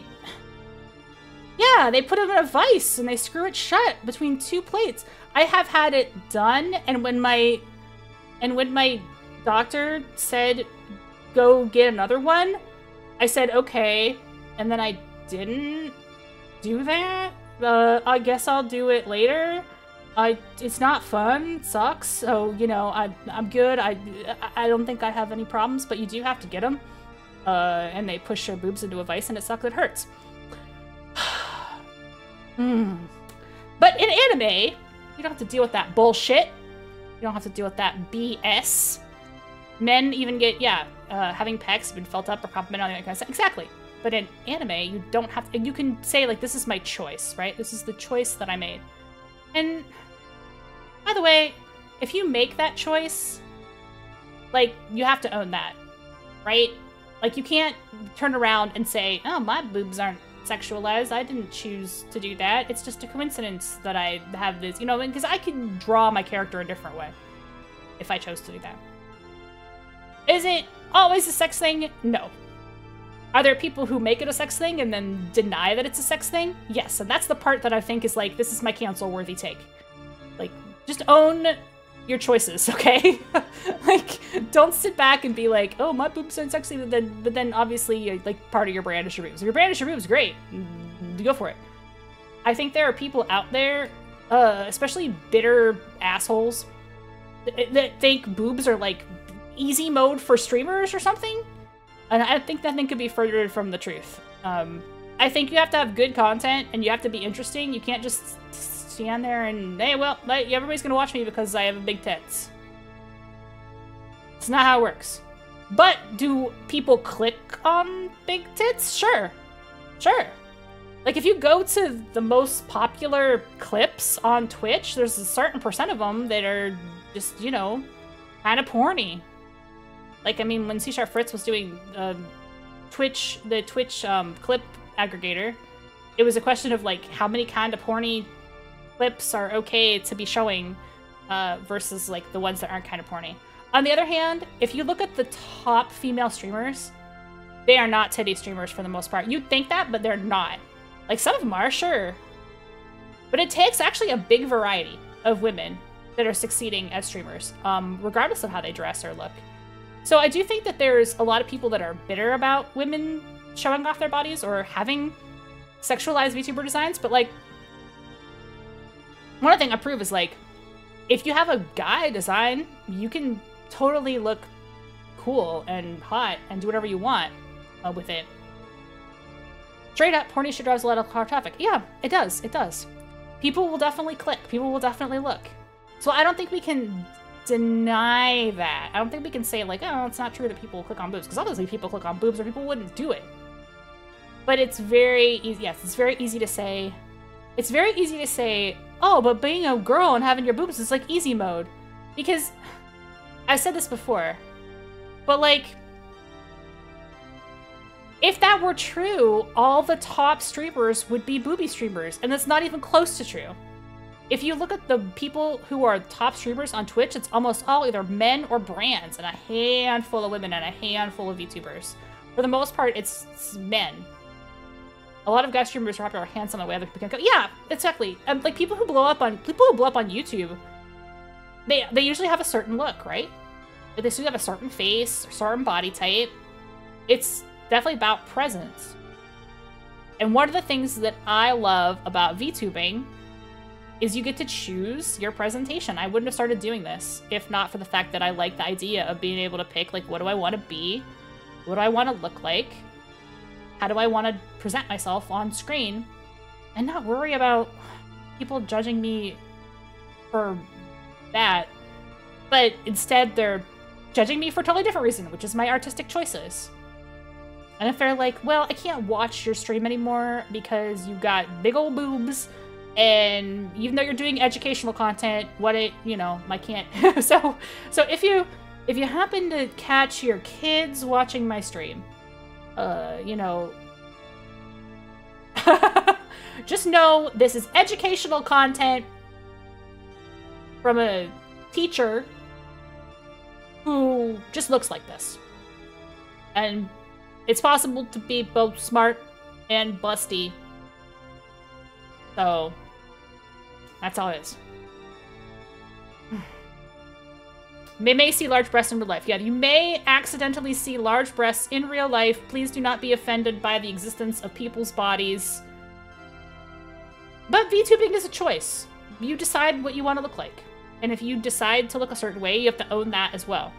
put it in a vice and they screw it shut between two plates. I have had it done, and when my doctor said, go get another one, I said, okay, and then I didn't do that. I guess I'll do it later. It's not fun, it sucks, so, I'm good. I don't think I have any problems, but you do have to get them. And they push your boobs into a vice, and it sucks, it hurts. But in anime, you don't have to deal with that bullshit. You don't have to deal with that BS. Men even get, having pecs been felt up or complimented on that kind of stuff. Exactly. But in anime, you don't have to, you can say, like, this is my choice, right? This is the choice that I made. And, by the way, if you make that choice, like, you have to own that, right? Like, you can't turn around and say, oh, my boobs aren't sexualized. I didn't choose to do that. It's just a coincidence that I have this, because I can draw my character a different way if I chose to do that. Is it always a sex thing? No. Are there people who make it a sex thing and then deny that it's a sex thing? Yes, and that's the part that I think is like, this is my cancel-worthy take. Like, just own your choices, okay? Like, don't sit back and be like, oh, my boobs aren't sexy, but then obviously, like, part of your brand is your boobs. If your brand is your boobs, great. Go for it. I think there are people out there, especially bitter assholes, that think boobs are, like, easy mode for streamers or something. And I think that thing could be further from the truth. I think you have to have good content and you have to be interesting. You can't just stand there and, hey, well, everybody's gonna watch me because I have big tits. It's not how it works. But do people click on big tits? Sure. Sure. Like, if you go to the most popular clips on Twitch, there's a certain percent of them that are just, kind of porny. Like, I mean, when C# Fritz was doing the Twitch clip aggregator, it was a question of, like, how many kind of porny clips are okay to be showing versus, like, the ones that aren't kind of porny. On the other hand, if you look at the top female streamers, they are not titty streamers for the most part. You'd think that, but they're not. Like, some of them are, sure. But it takes actually a big variety of women that are succeeding as streamers, regardless of how they dress or look. So I do think that there's a lot of people that are bitter about women showing off their bodies or having sexualized VTuber designs, but, like, one thing I prove is like, if you have a guy design, you can totally look cool and hot and do whatever you want with it. Straight up, porny shit drives a lot of car traffic. Yeah, it does. It does. People will definitely click. People will definitely look. So I don't think we can deny that. I don't think we can say like, oh, it's not true that people click on boobs, because obviously people click on boobs or people wouldn't do it. But it's very easy. Yes, it's very easy to say. It's very easy to say, oh, but being a girl and having your boobs is like easy mode. Because I said this before, but like, if that were true, all the top streamers would be booby streamers, and that's not even close to true. If you look at the people who are top streamers on Twitch, it's almost all either men or brands, and a handful of women and a handful of VTubers. For the most part, it's men. A lot of guy streamers are popular, handsome, the way other people can go. Yeah, exactly. Like people who blow up on YouTube, they usually have a certain look, right? They usually have a certain face, a certain body type. It's definitely about presence. And one of the things that I love about VTubing is you get to choose your presentation. I wouldn't have started doing this if not for the fact that I like the idea of being able to pick, like, what do I want to be? What do I want to look like? How do I want to present myself on screen? And not worry about people judging me for that. But instead, they're judging me for a totally different reason, which is my artistic choices. And if they're like, well, I can't watch your stream anymore because you've got big old boobs, and even though you're doing educational content, I can't. So if you happen to catch your kids watching my stream, just know this is educational content from a teacher who just looks like this. And it's possible to be both smart and busty. So that's all it is. They may see large breasts in real life. Yeah, you may accidentally see large breasts in real life. Please do not be offended by the existence of people's bodies. But VTubing is a choice. You decide what you want to look like. And if you decide to look a certain way, you have to own that as well.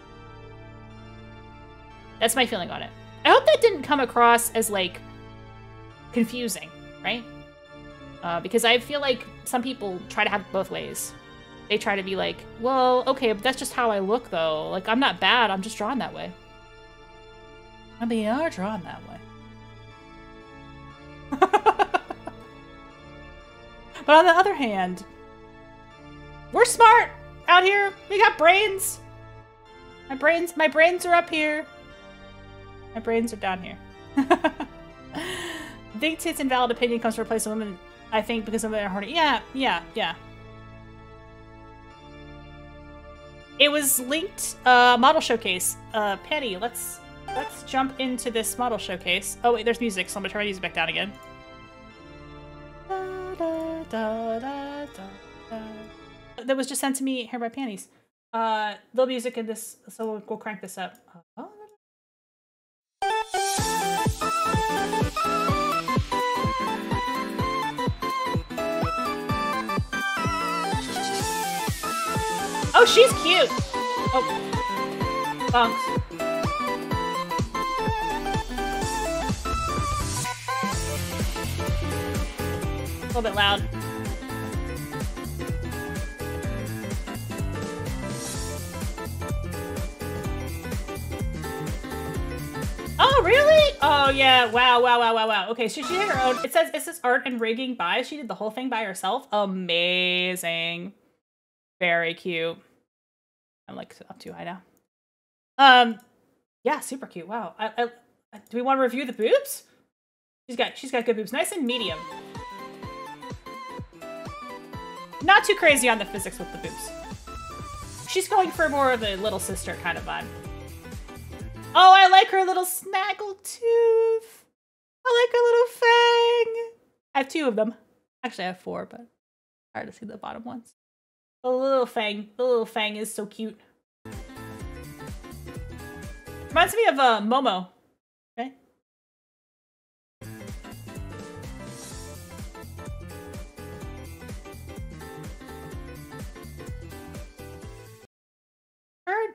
That's my feeling on it. I hope that didn't come across as, like, confusing, right? Because I feel like some people try to have it both ways. They try to be like, well, okay, but that's just how I look, though. Like, I'm not bad, I'm just drawn that way. I mean, you are drawn that way. But on the other hand, we're smart out here. We got brains. My brains are up here. My brains are down here. Big tits invalid opinion comes from a place of women, I think, because women are horny. Yeah. It was linked model showcase. Penny, let's jump into this model showcase. Oh wait, there's music, so I'm gonna turn my music back down again. That was just sent to me here by Panties. The music in this, so we'll crank this up. Oh, she's cute! Oh. Bunks. A little bit loud. Oh, really? Oh, yeah. Wow. Okay, so she did her own. It says art and rigging by. She did the whole thing by herself. Amazing. Very cute. I'm like up too high now. Yeah, super cute. Wow. Do we want to review the boobs? She's got good boobs. Nice and medium. Not too crazy on the physics with the boobs. She's going for more of a little sister kind of vibe. Oh, I like her little snaggle tooth. I like her little fang. I have 2 of them. Actually, I have 4, but hard to see the bottom ones. The little fang is so cute. Reminds me of Momo. Okay.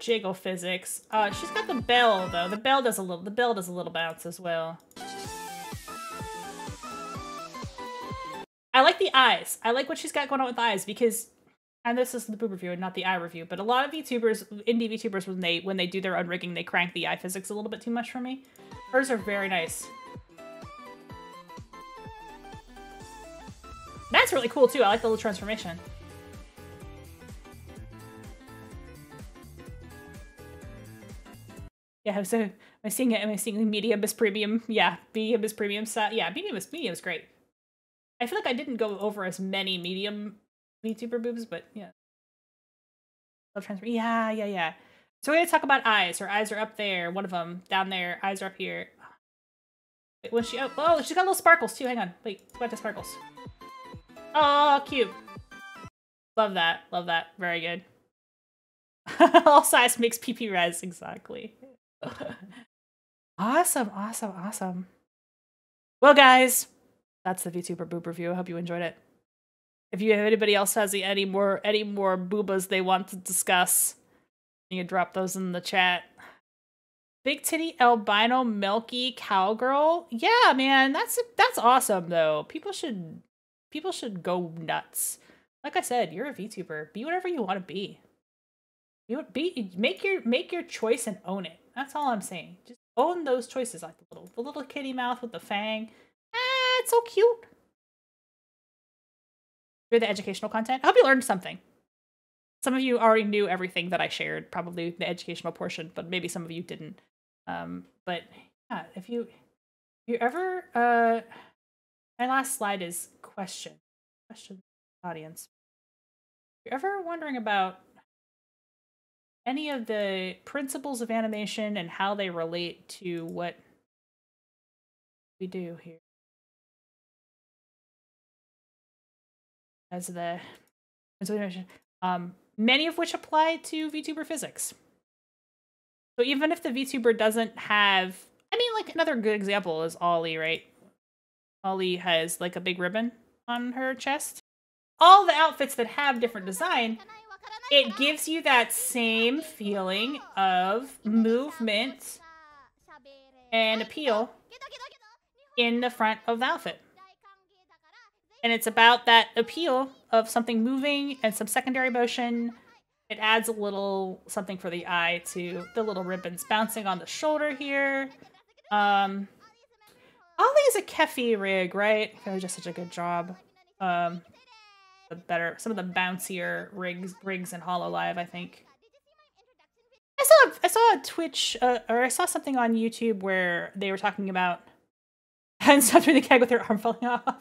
jiggle physics. She's got the bell though. The bell does a little bounce as well. I like the eyes. I like what she's got going on with the eyes because, and this is the boob review and not the eye review, but a lot of VTubers, indie VTubers, when they do their own rigging, they crank the eye physics a little bit too much for me. Hers are very nice. That's really cool too. I like the little transformation. Yeah, so am I seeing medium is premium? Yeah, medium is premium. Yeah, medium is great. I feel like I didn't go over as many medium VTuber boobs, but yeah. Love transfer. Yeah. So we're gonna talk about eyes. Her eyes are up there. One of them down there. Eyes are up here. Wait, was she? Oh, she's got little sparkles too. Hang on. Wait, what the sparkles? Oh, cute. Love that. Love that. Very good. All size makes PP res. Exactly. Awesome. Well, guys, that's the VTuber boob review. I hope you enjoyed it. If anybody else has any more boobas they want to discuss, you can drop those in the chat. Big titty albino milky cowgirl. Yeah, man, that's awesome though. People should go nuts. Like I said, you're a VTuber. Be whatever you want to be. Make your choice and own it. That's all I'm saying. Just own those choices, like the little kitty mouth with the fang. It's so cute. You're the educational content. I hope you learned something. Some of you already knew everything that I shared, probably the educational portion, but maybe some of you didn't. But yeah, if you ever my last slide is question audience. If you're ever wondering about any of the principles of animation and how they relate to what we do here. As the many of which apply to VTuber physics. So even if the VTuber doesn't have, I mean, like another good example is Ollie, right? Ollie has like a big ribbon on her chest. All the outfits that have different design, it gives you that same feeling of movement and appeal in the front of the outfit. And it's about that appeal of something moving and some secondary motion. It adds a little something for the eye to the little ribbons bouncing on the shoulder here. Ollie is a Kefi rig, right? It was just such a good job. Some of the bouncier rigs in HoloLive, I think. I saw a Twitch, or I saw something on YouTube where they were talking about and stopped doing the keg with her arm falling off.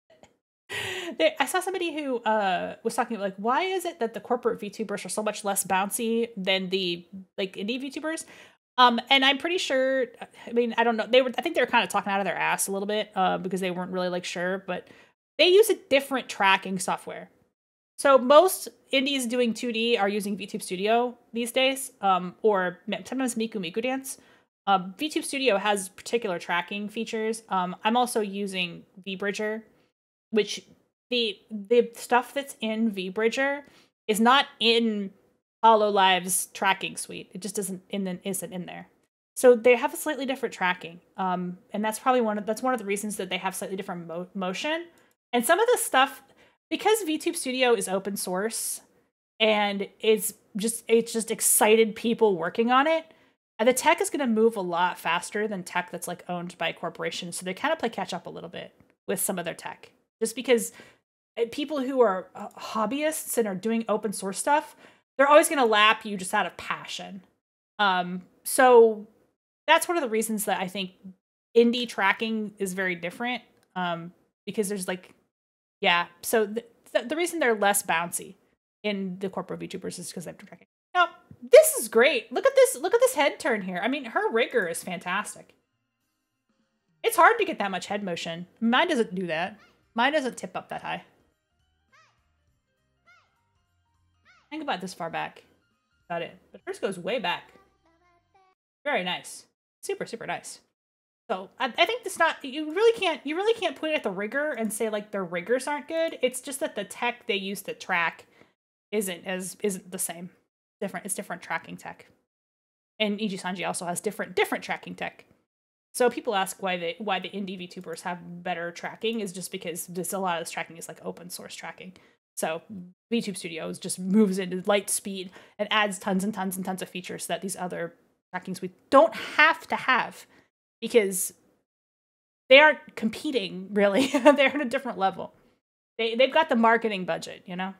I saw somebody who was talking about, like, why is it that the corporate VTubers are so much less bouncy than the like indie VTubers? And I'm pretty sure, I mean, I don't know. I think they were kind of talking out of their ass a little bit because they weren't really like sure, but they use a different tracking software. So most indies doing 2D are using VTube Studio these days, or sometimes Miku Dance. VTube Studio has particular tracking features. I'm also using VBridger, which the stuff that's in VBridger is not in HoloLive's tracking suite. It just isn't in there. So they have a slightly different tracking, and that's probably one of the reasons that they have slightly different motion. And some of the stuff, because VTube Studio is open source and it's just excited people working on it, and the tech is going to move a lot faster than tech that's like owned by corporations. So they kind of play catch up a little bit with some of their tech, just because people who are hobbyists and are doing open source stuff, they're always going to lap you just out of passion. So that's one of the reasons that I think indie tracking is very different, because there's like, yeah. So the reason they're less bouncy in the corporate VTubers is because they're tracking. Now, this is great. Look at this head turn here. I mean, her rigor is fantastic. It's hard to get that much head motion. Mine doesn't do that. Mine doesn't tip up that high. Think about this far back. Got it. But hers goes way back. Very nice. Super, super nice. So I think it's not, you really can't point at the rigor and say like their rigors aren't good. It's just that the tech they use to track isn't the same. It's different tracking tech. And Iji Sanji also has different tracking tech. So people ask why the indie VTubers have better tracking is just because a lot of this tracking is like open source tracking. So VTube Studios just moves into light speed and adds tons and tons and tons of features that these other tracking suites don't have to have, because they aren't competing really. They're at a different level. They've got the marketing budget, you know.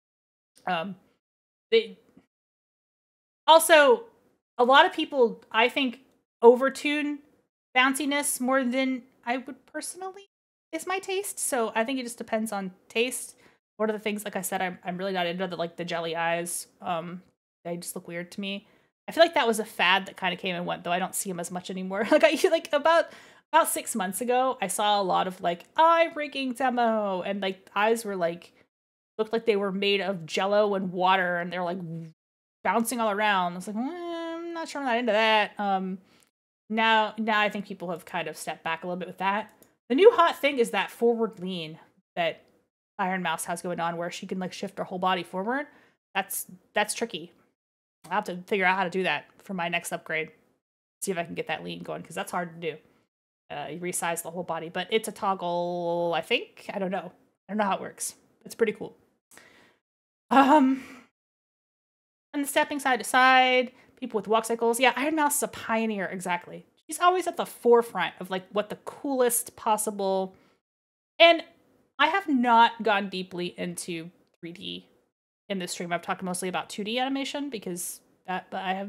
They also, a lot of people, I think, overtune bounciness more than I would personally, is my taste. So I think it just depends on taste. One of the things, like I said, I'm really not into the jelly eyes. They just look weird to me. I feel like that was a fad that kind of came and went, though I don't see them as much anymore. Like about 6 months ago, I saw a lot of like eye rigging demo, and like eyes were like looked like they were made of jello and water, and they're like bouncing all around. I was like, I'm not sure I'm not into that. Now I think people have kind of stepped back a little bit with that. The new hot thing is that forward lean that Iron Mouse has going on, where she can like shift her whole body forward. That's tricky. I'll have to figure out how to do that for my next upgrade. See if I can get that lean going, because that's hard to do. You resize the whole body, but it's a toggle, I think. I don't know how it works. It's pretty cool. And the stepping side to side, people with walk cycles. Yeah, Iron Mouse is a pioneer, exactly. She's always at the forefront of like what the coolest possible. And I have not gone deeply into 3D in this stream. I've talked mostly about 2D animation because but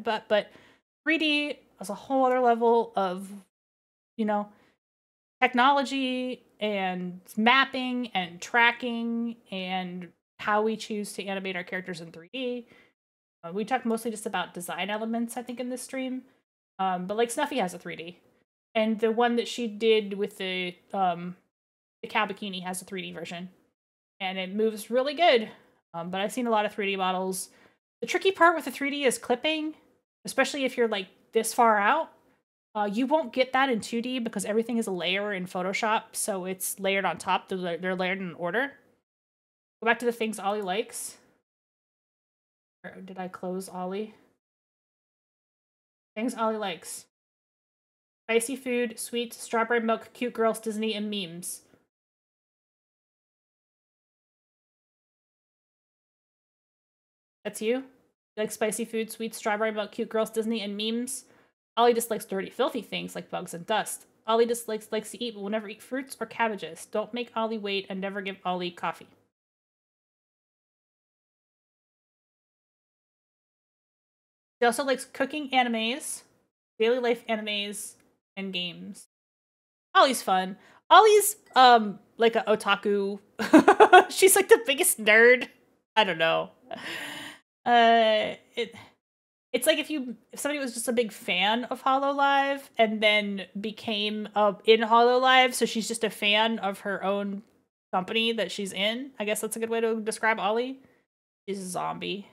3D is a whole other level of, you know, technology and mapping and tracking and how we choose to animate our characters in 3D. We talked mostly just about design elements, I think, in this stream. But like Snuffy has a 3D. And the one that she did with the cow bikini has a 3D version. And it moves really good. But I've seen a lot of 3D models. The tricky part with the 3D is clipping, especially if you're like this far out. You won't get that in 2D because everything is a layer in Photoshop, so it's layered on top. They're layered in order. Go back to the things Ollie likes. Or did I close Ollie? Things Ollie likes. Spicy food, sweets, strawberry milk, cute girls, Disney, and memes. That's you? You like spicy food, sweets, strawberry milk, cute girls, Disney, and memes? Ollie dislikes dirty, filthy things like bugs and dust. Ollie likes to eat, but will never eat fruits or cabbages. Don't make Ollie wait, and never give Ollie coffee. She also likes cooking animes, daily life animes, and games. Ollie's fun. Ollie's like an otaku. She's like the biggest nerd. I don't know. It's like if somebody was just a big fan of HoloLive and then became in HoloLive, so she's just a fan of her own company that she's in. I guess that's a good way to describe Ollie. She's a zombie.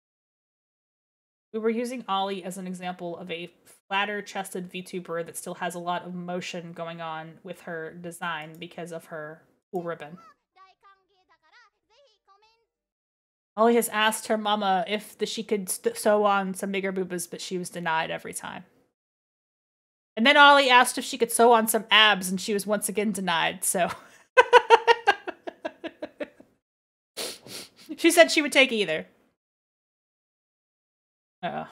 We were using Ollie as an example of a flatter-chested VTuber that still has a lot of motion going on with her design because of her cool ribbon. Ollie has asked her mama if she could sew on some bigger boobas, but she was denied every time. And then Ollie asked if she could sew on some abs, and she was once again denied, so... She said she would take either. Oh.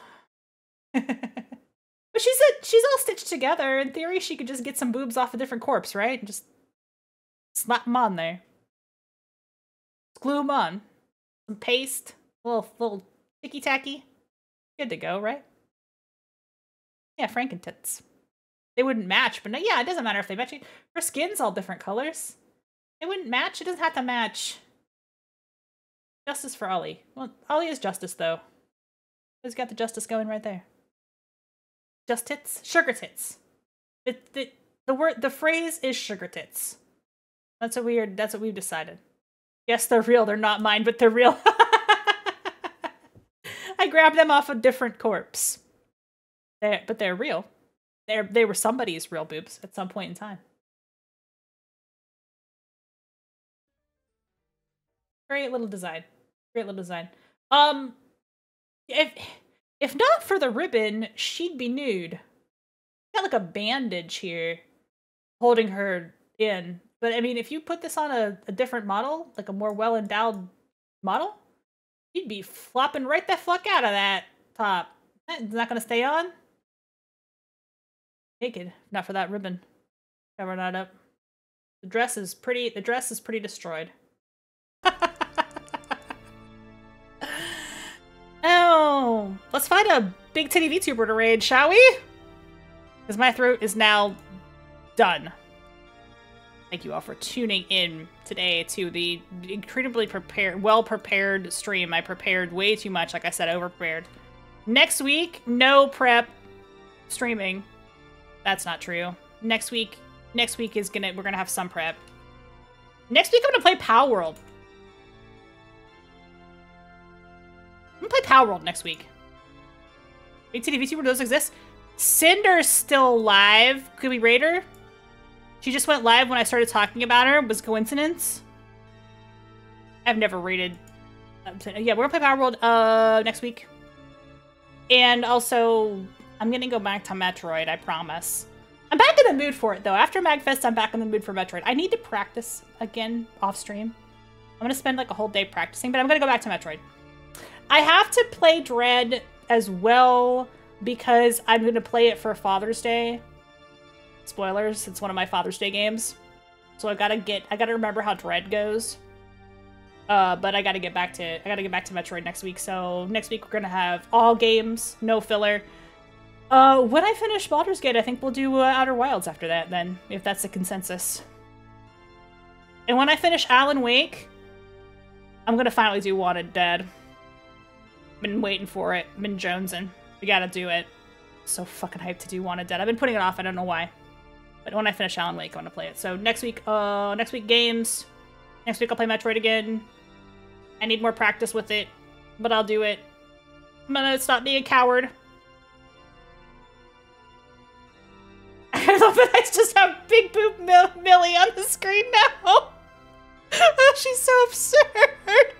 But she's all stitched together. In theory, she could just get some boobs off a different corpse, right? And just slap them on there. Glue them on. Some paste. A little ticky-tacky. Good to go, right? Yeah, Frankentits. They wouldn't match, but no, yeah, it doesn't matter if they match. Her skin's all different colors. It wouldn't match. It doesn't have to match. Justice for Ollie. Well, Ollie is justice, though. He's got the justice going right there. Just tits? Sugar tits. The phrase is sugar tits. That's what we've decided. Yes, they're real. They're not mine, but they're real. I grabbed them off a different corpse. But they're real. They were somebody's real boobs at some point in time. Great little design. Great little design. If not for the ribbon, she'd be nude. Got like a bandage here holding her in. But I mean, if you put this on a different model, like a more well-endowed model, you'd be flopping right the fuck out of that top. It's not gonna stay on. Naked, not for that ribbon. Cover that up. The dress is pretty destroyed. Oh, let's find a big titty VTuber to raid, shall we? Because my throat is now done. Thank you all for tuning in today to the incredibly well-prepared stream. I prepared way too much, like I said, over-prepared. Next week, no prep streaming. That's not true. Next week is we're gonna have some prep. Next week I'm gonna play Power World. I'm gonna play Power World next week. Big Titty VTuber does exist. Cinder's still live. Could we raid her? She just went live when I started talking about her. Was coincidence? I've never raided. Yeah, we're gonna play Power World next week. And also, I'm gonna go back to Metroid, I promise. I'm back in the mood for it, though. After MagFest, I'm back in the mood for Metroid. I need to practice again off stream. I'm gonna spend like a whole day practicing, but I'm gonna go back to Metroid. I have to play Dread as well because I'm gonna play it for Father's Day. Spoilers, it's one of my Father's Day games. So I gotta remember how Dread goes. But I gotta get back to Metroid next week. So next week we're gonna have all games, no filler. When I finish Baldur's Gate, I think we'll do Outer Wilds after that then, if that's the consensus. And when I finish Alan Wake, I'm gonna finally do Wanted Dead. Been waiting for it. Been jonesing. We gotta do it. So fucking hyped to do Wanted Dead. I've been putting it off, I don't know why. But when I finish Alan Wake, I'm gonna play it. So next week games. Next week I'll play Metroid again. I need more practice with it, but I'll do it. I'm gonna stop being a coward. I love that I just have Big Boob Millie on the screen now. She's so absurd.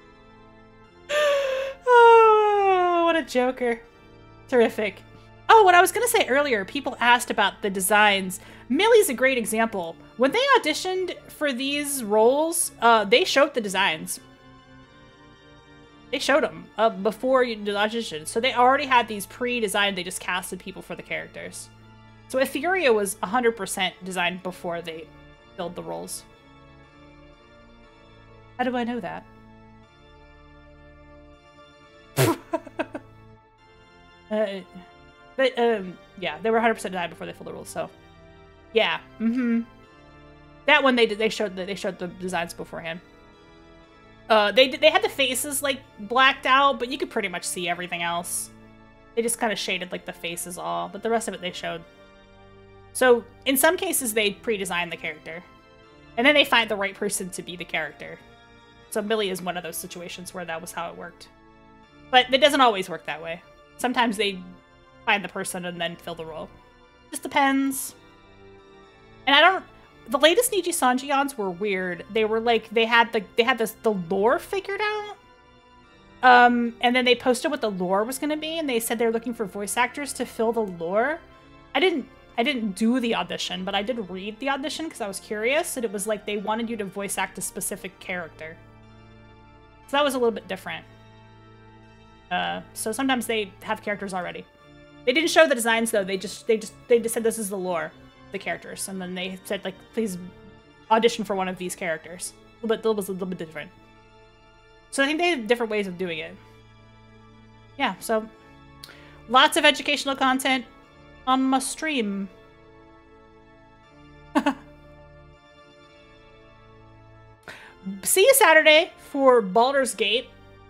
Oh, what a joker. Terrific. Oh, what I was going to say earlier, people asked about the designs. Millie's a great example. When they auditioned for these roles, they showed the designs. They showed them before you did audition. So they already had these pre-designed, they just casted people for the characters. So Etheria was 100% designed before they filled the roles. How do I know that? Yeah, they were 100% designed before they filled the roles, so yeah. That one they showed the designs beforehand. They had the faces like blacked out, but you could pretty much see everything else. They just kind of shaded like the faces all, but the rest of it they showed. So in some cases they pre-designed the character, and then they find the right person to be the character. So Millie is one of those situations where that was how it worked. But it doesn't always work that way. Sometimes they find the person and then fill the role. Just depends. And the latest Niji Sanjians were weird. They were like, they had the lore figured out. And then they posted what the lore was gonna be, and they said they were looking for voice actors to fill the lore. I didn't do the audition, but I did read the audition because I was curious, and it was like they wanted you to voice act a specific character. So that was a little bit different. So sometimes they have characters already. They didn't show the designs though. They just said this is the lore, the characters, and then they said like please audition for one of these characters. It was a little bit different. So I think they have different ways of doing it. Yeah. So lots of educational content on my stream. See you Saturday for Baldur's Gate.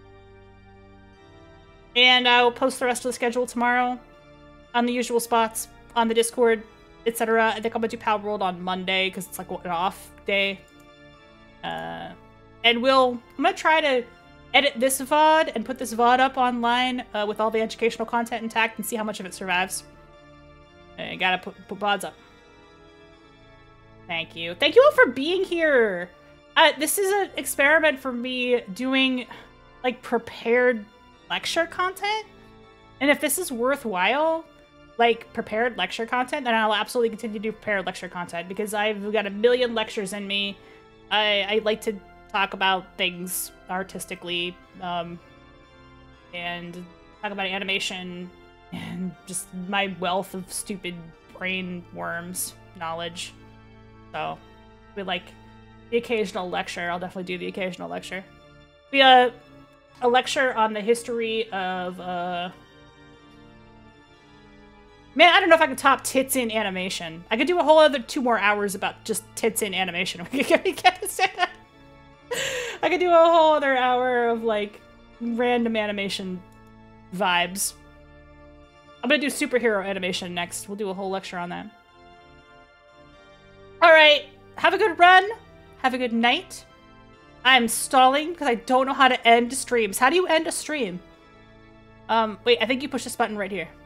And I will post the rest of the schedule tomorrow on the usual spots, on the Discord, etc. I think I'm going to do Power World on Monday because it's like an off day. And I'm going to try to edit this VOD and put this VOD up online with all the educational content intact and see how much of it survives. I gotta put VODs up. Thank you. Thank you all for being here. This is an experiment for me doing like prepared lecture content. And if this is worthwhile, like prepared lecture content, then I'll absolutely continue to do prepared lecture content because I've got a million lectures in me. I like to talk about things artistically, and talk about animation and just my wealth of stupid brain worms knowledge. So, we like the occasional lecture. I'll definitely do the occasional lecture. We a lecture on the history of man, I don't know if I can top tits in animation. I could do a whole other 2 more hours about just tits in animation. I could do a whole other hour of like random animation vibes. I'm gonna do superhero animation next. We'll do a whole lecture on that. Alright, have a good run. Have a good night. I'm stalling because I don't know how to end streams. How do you end a stream? Wait, I think you push this button right here.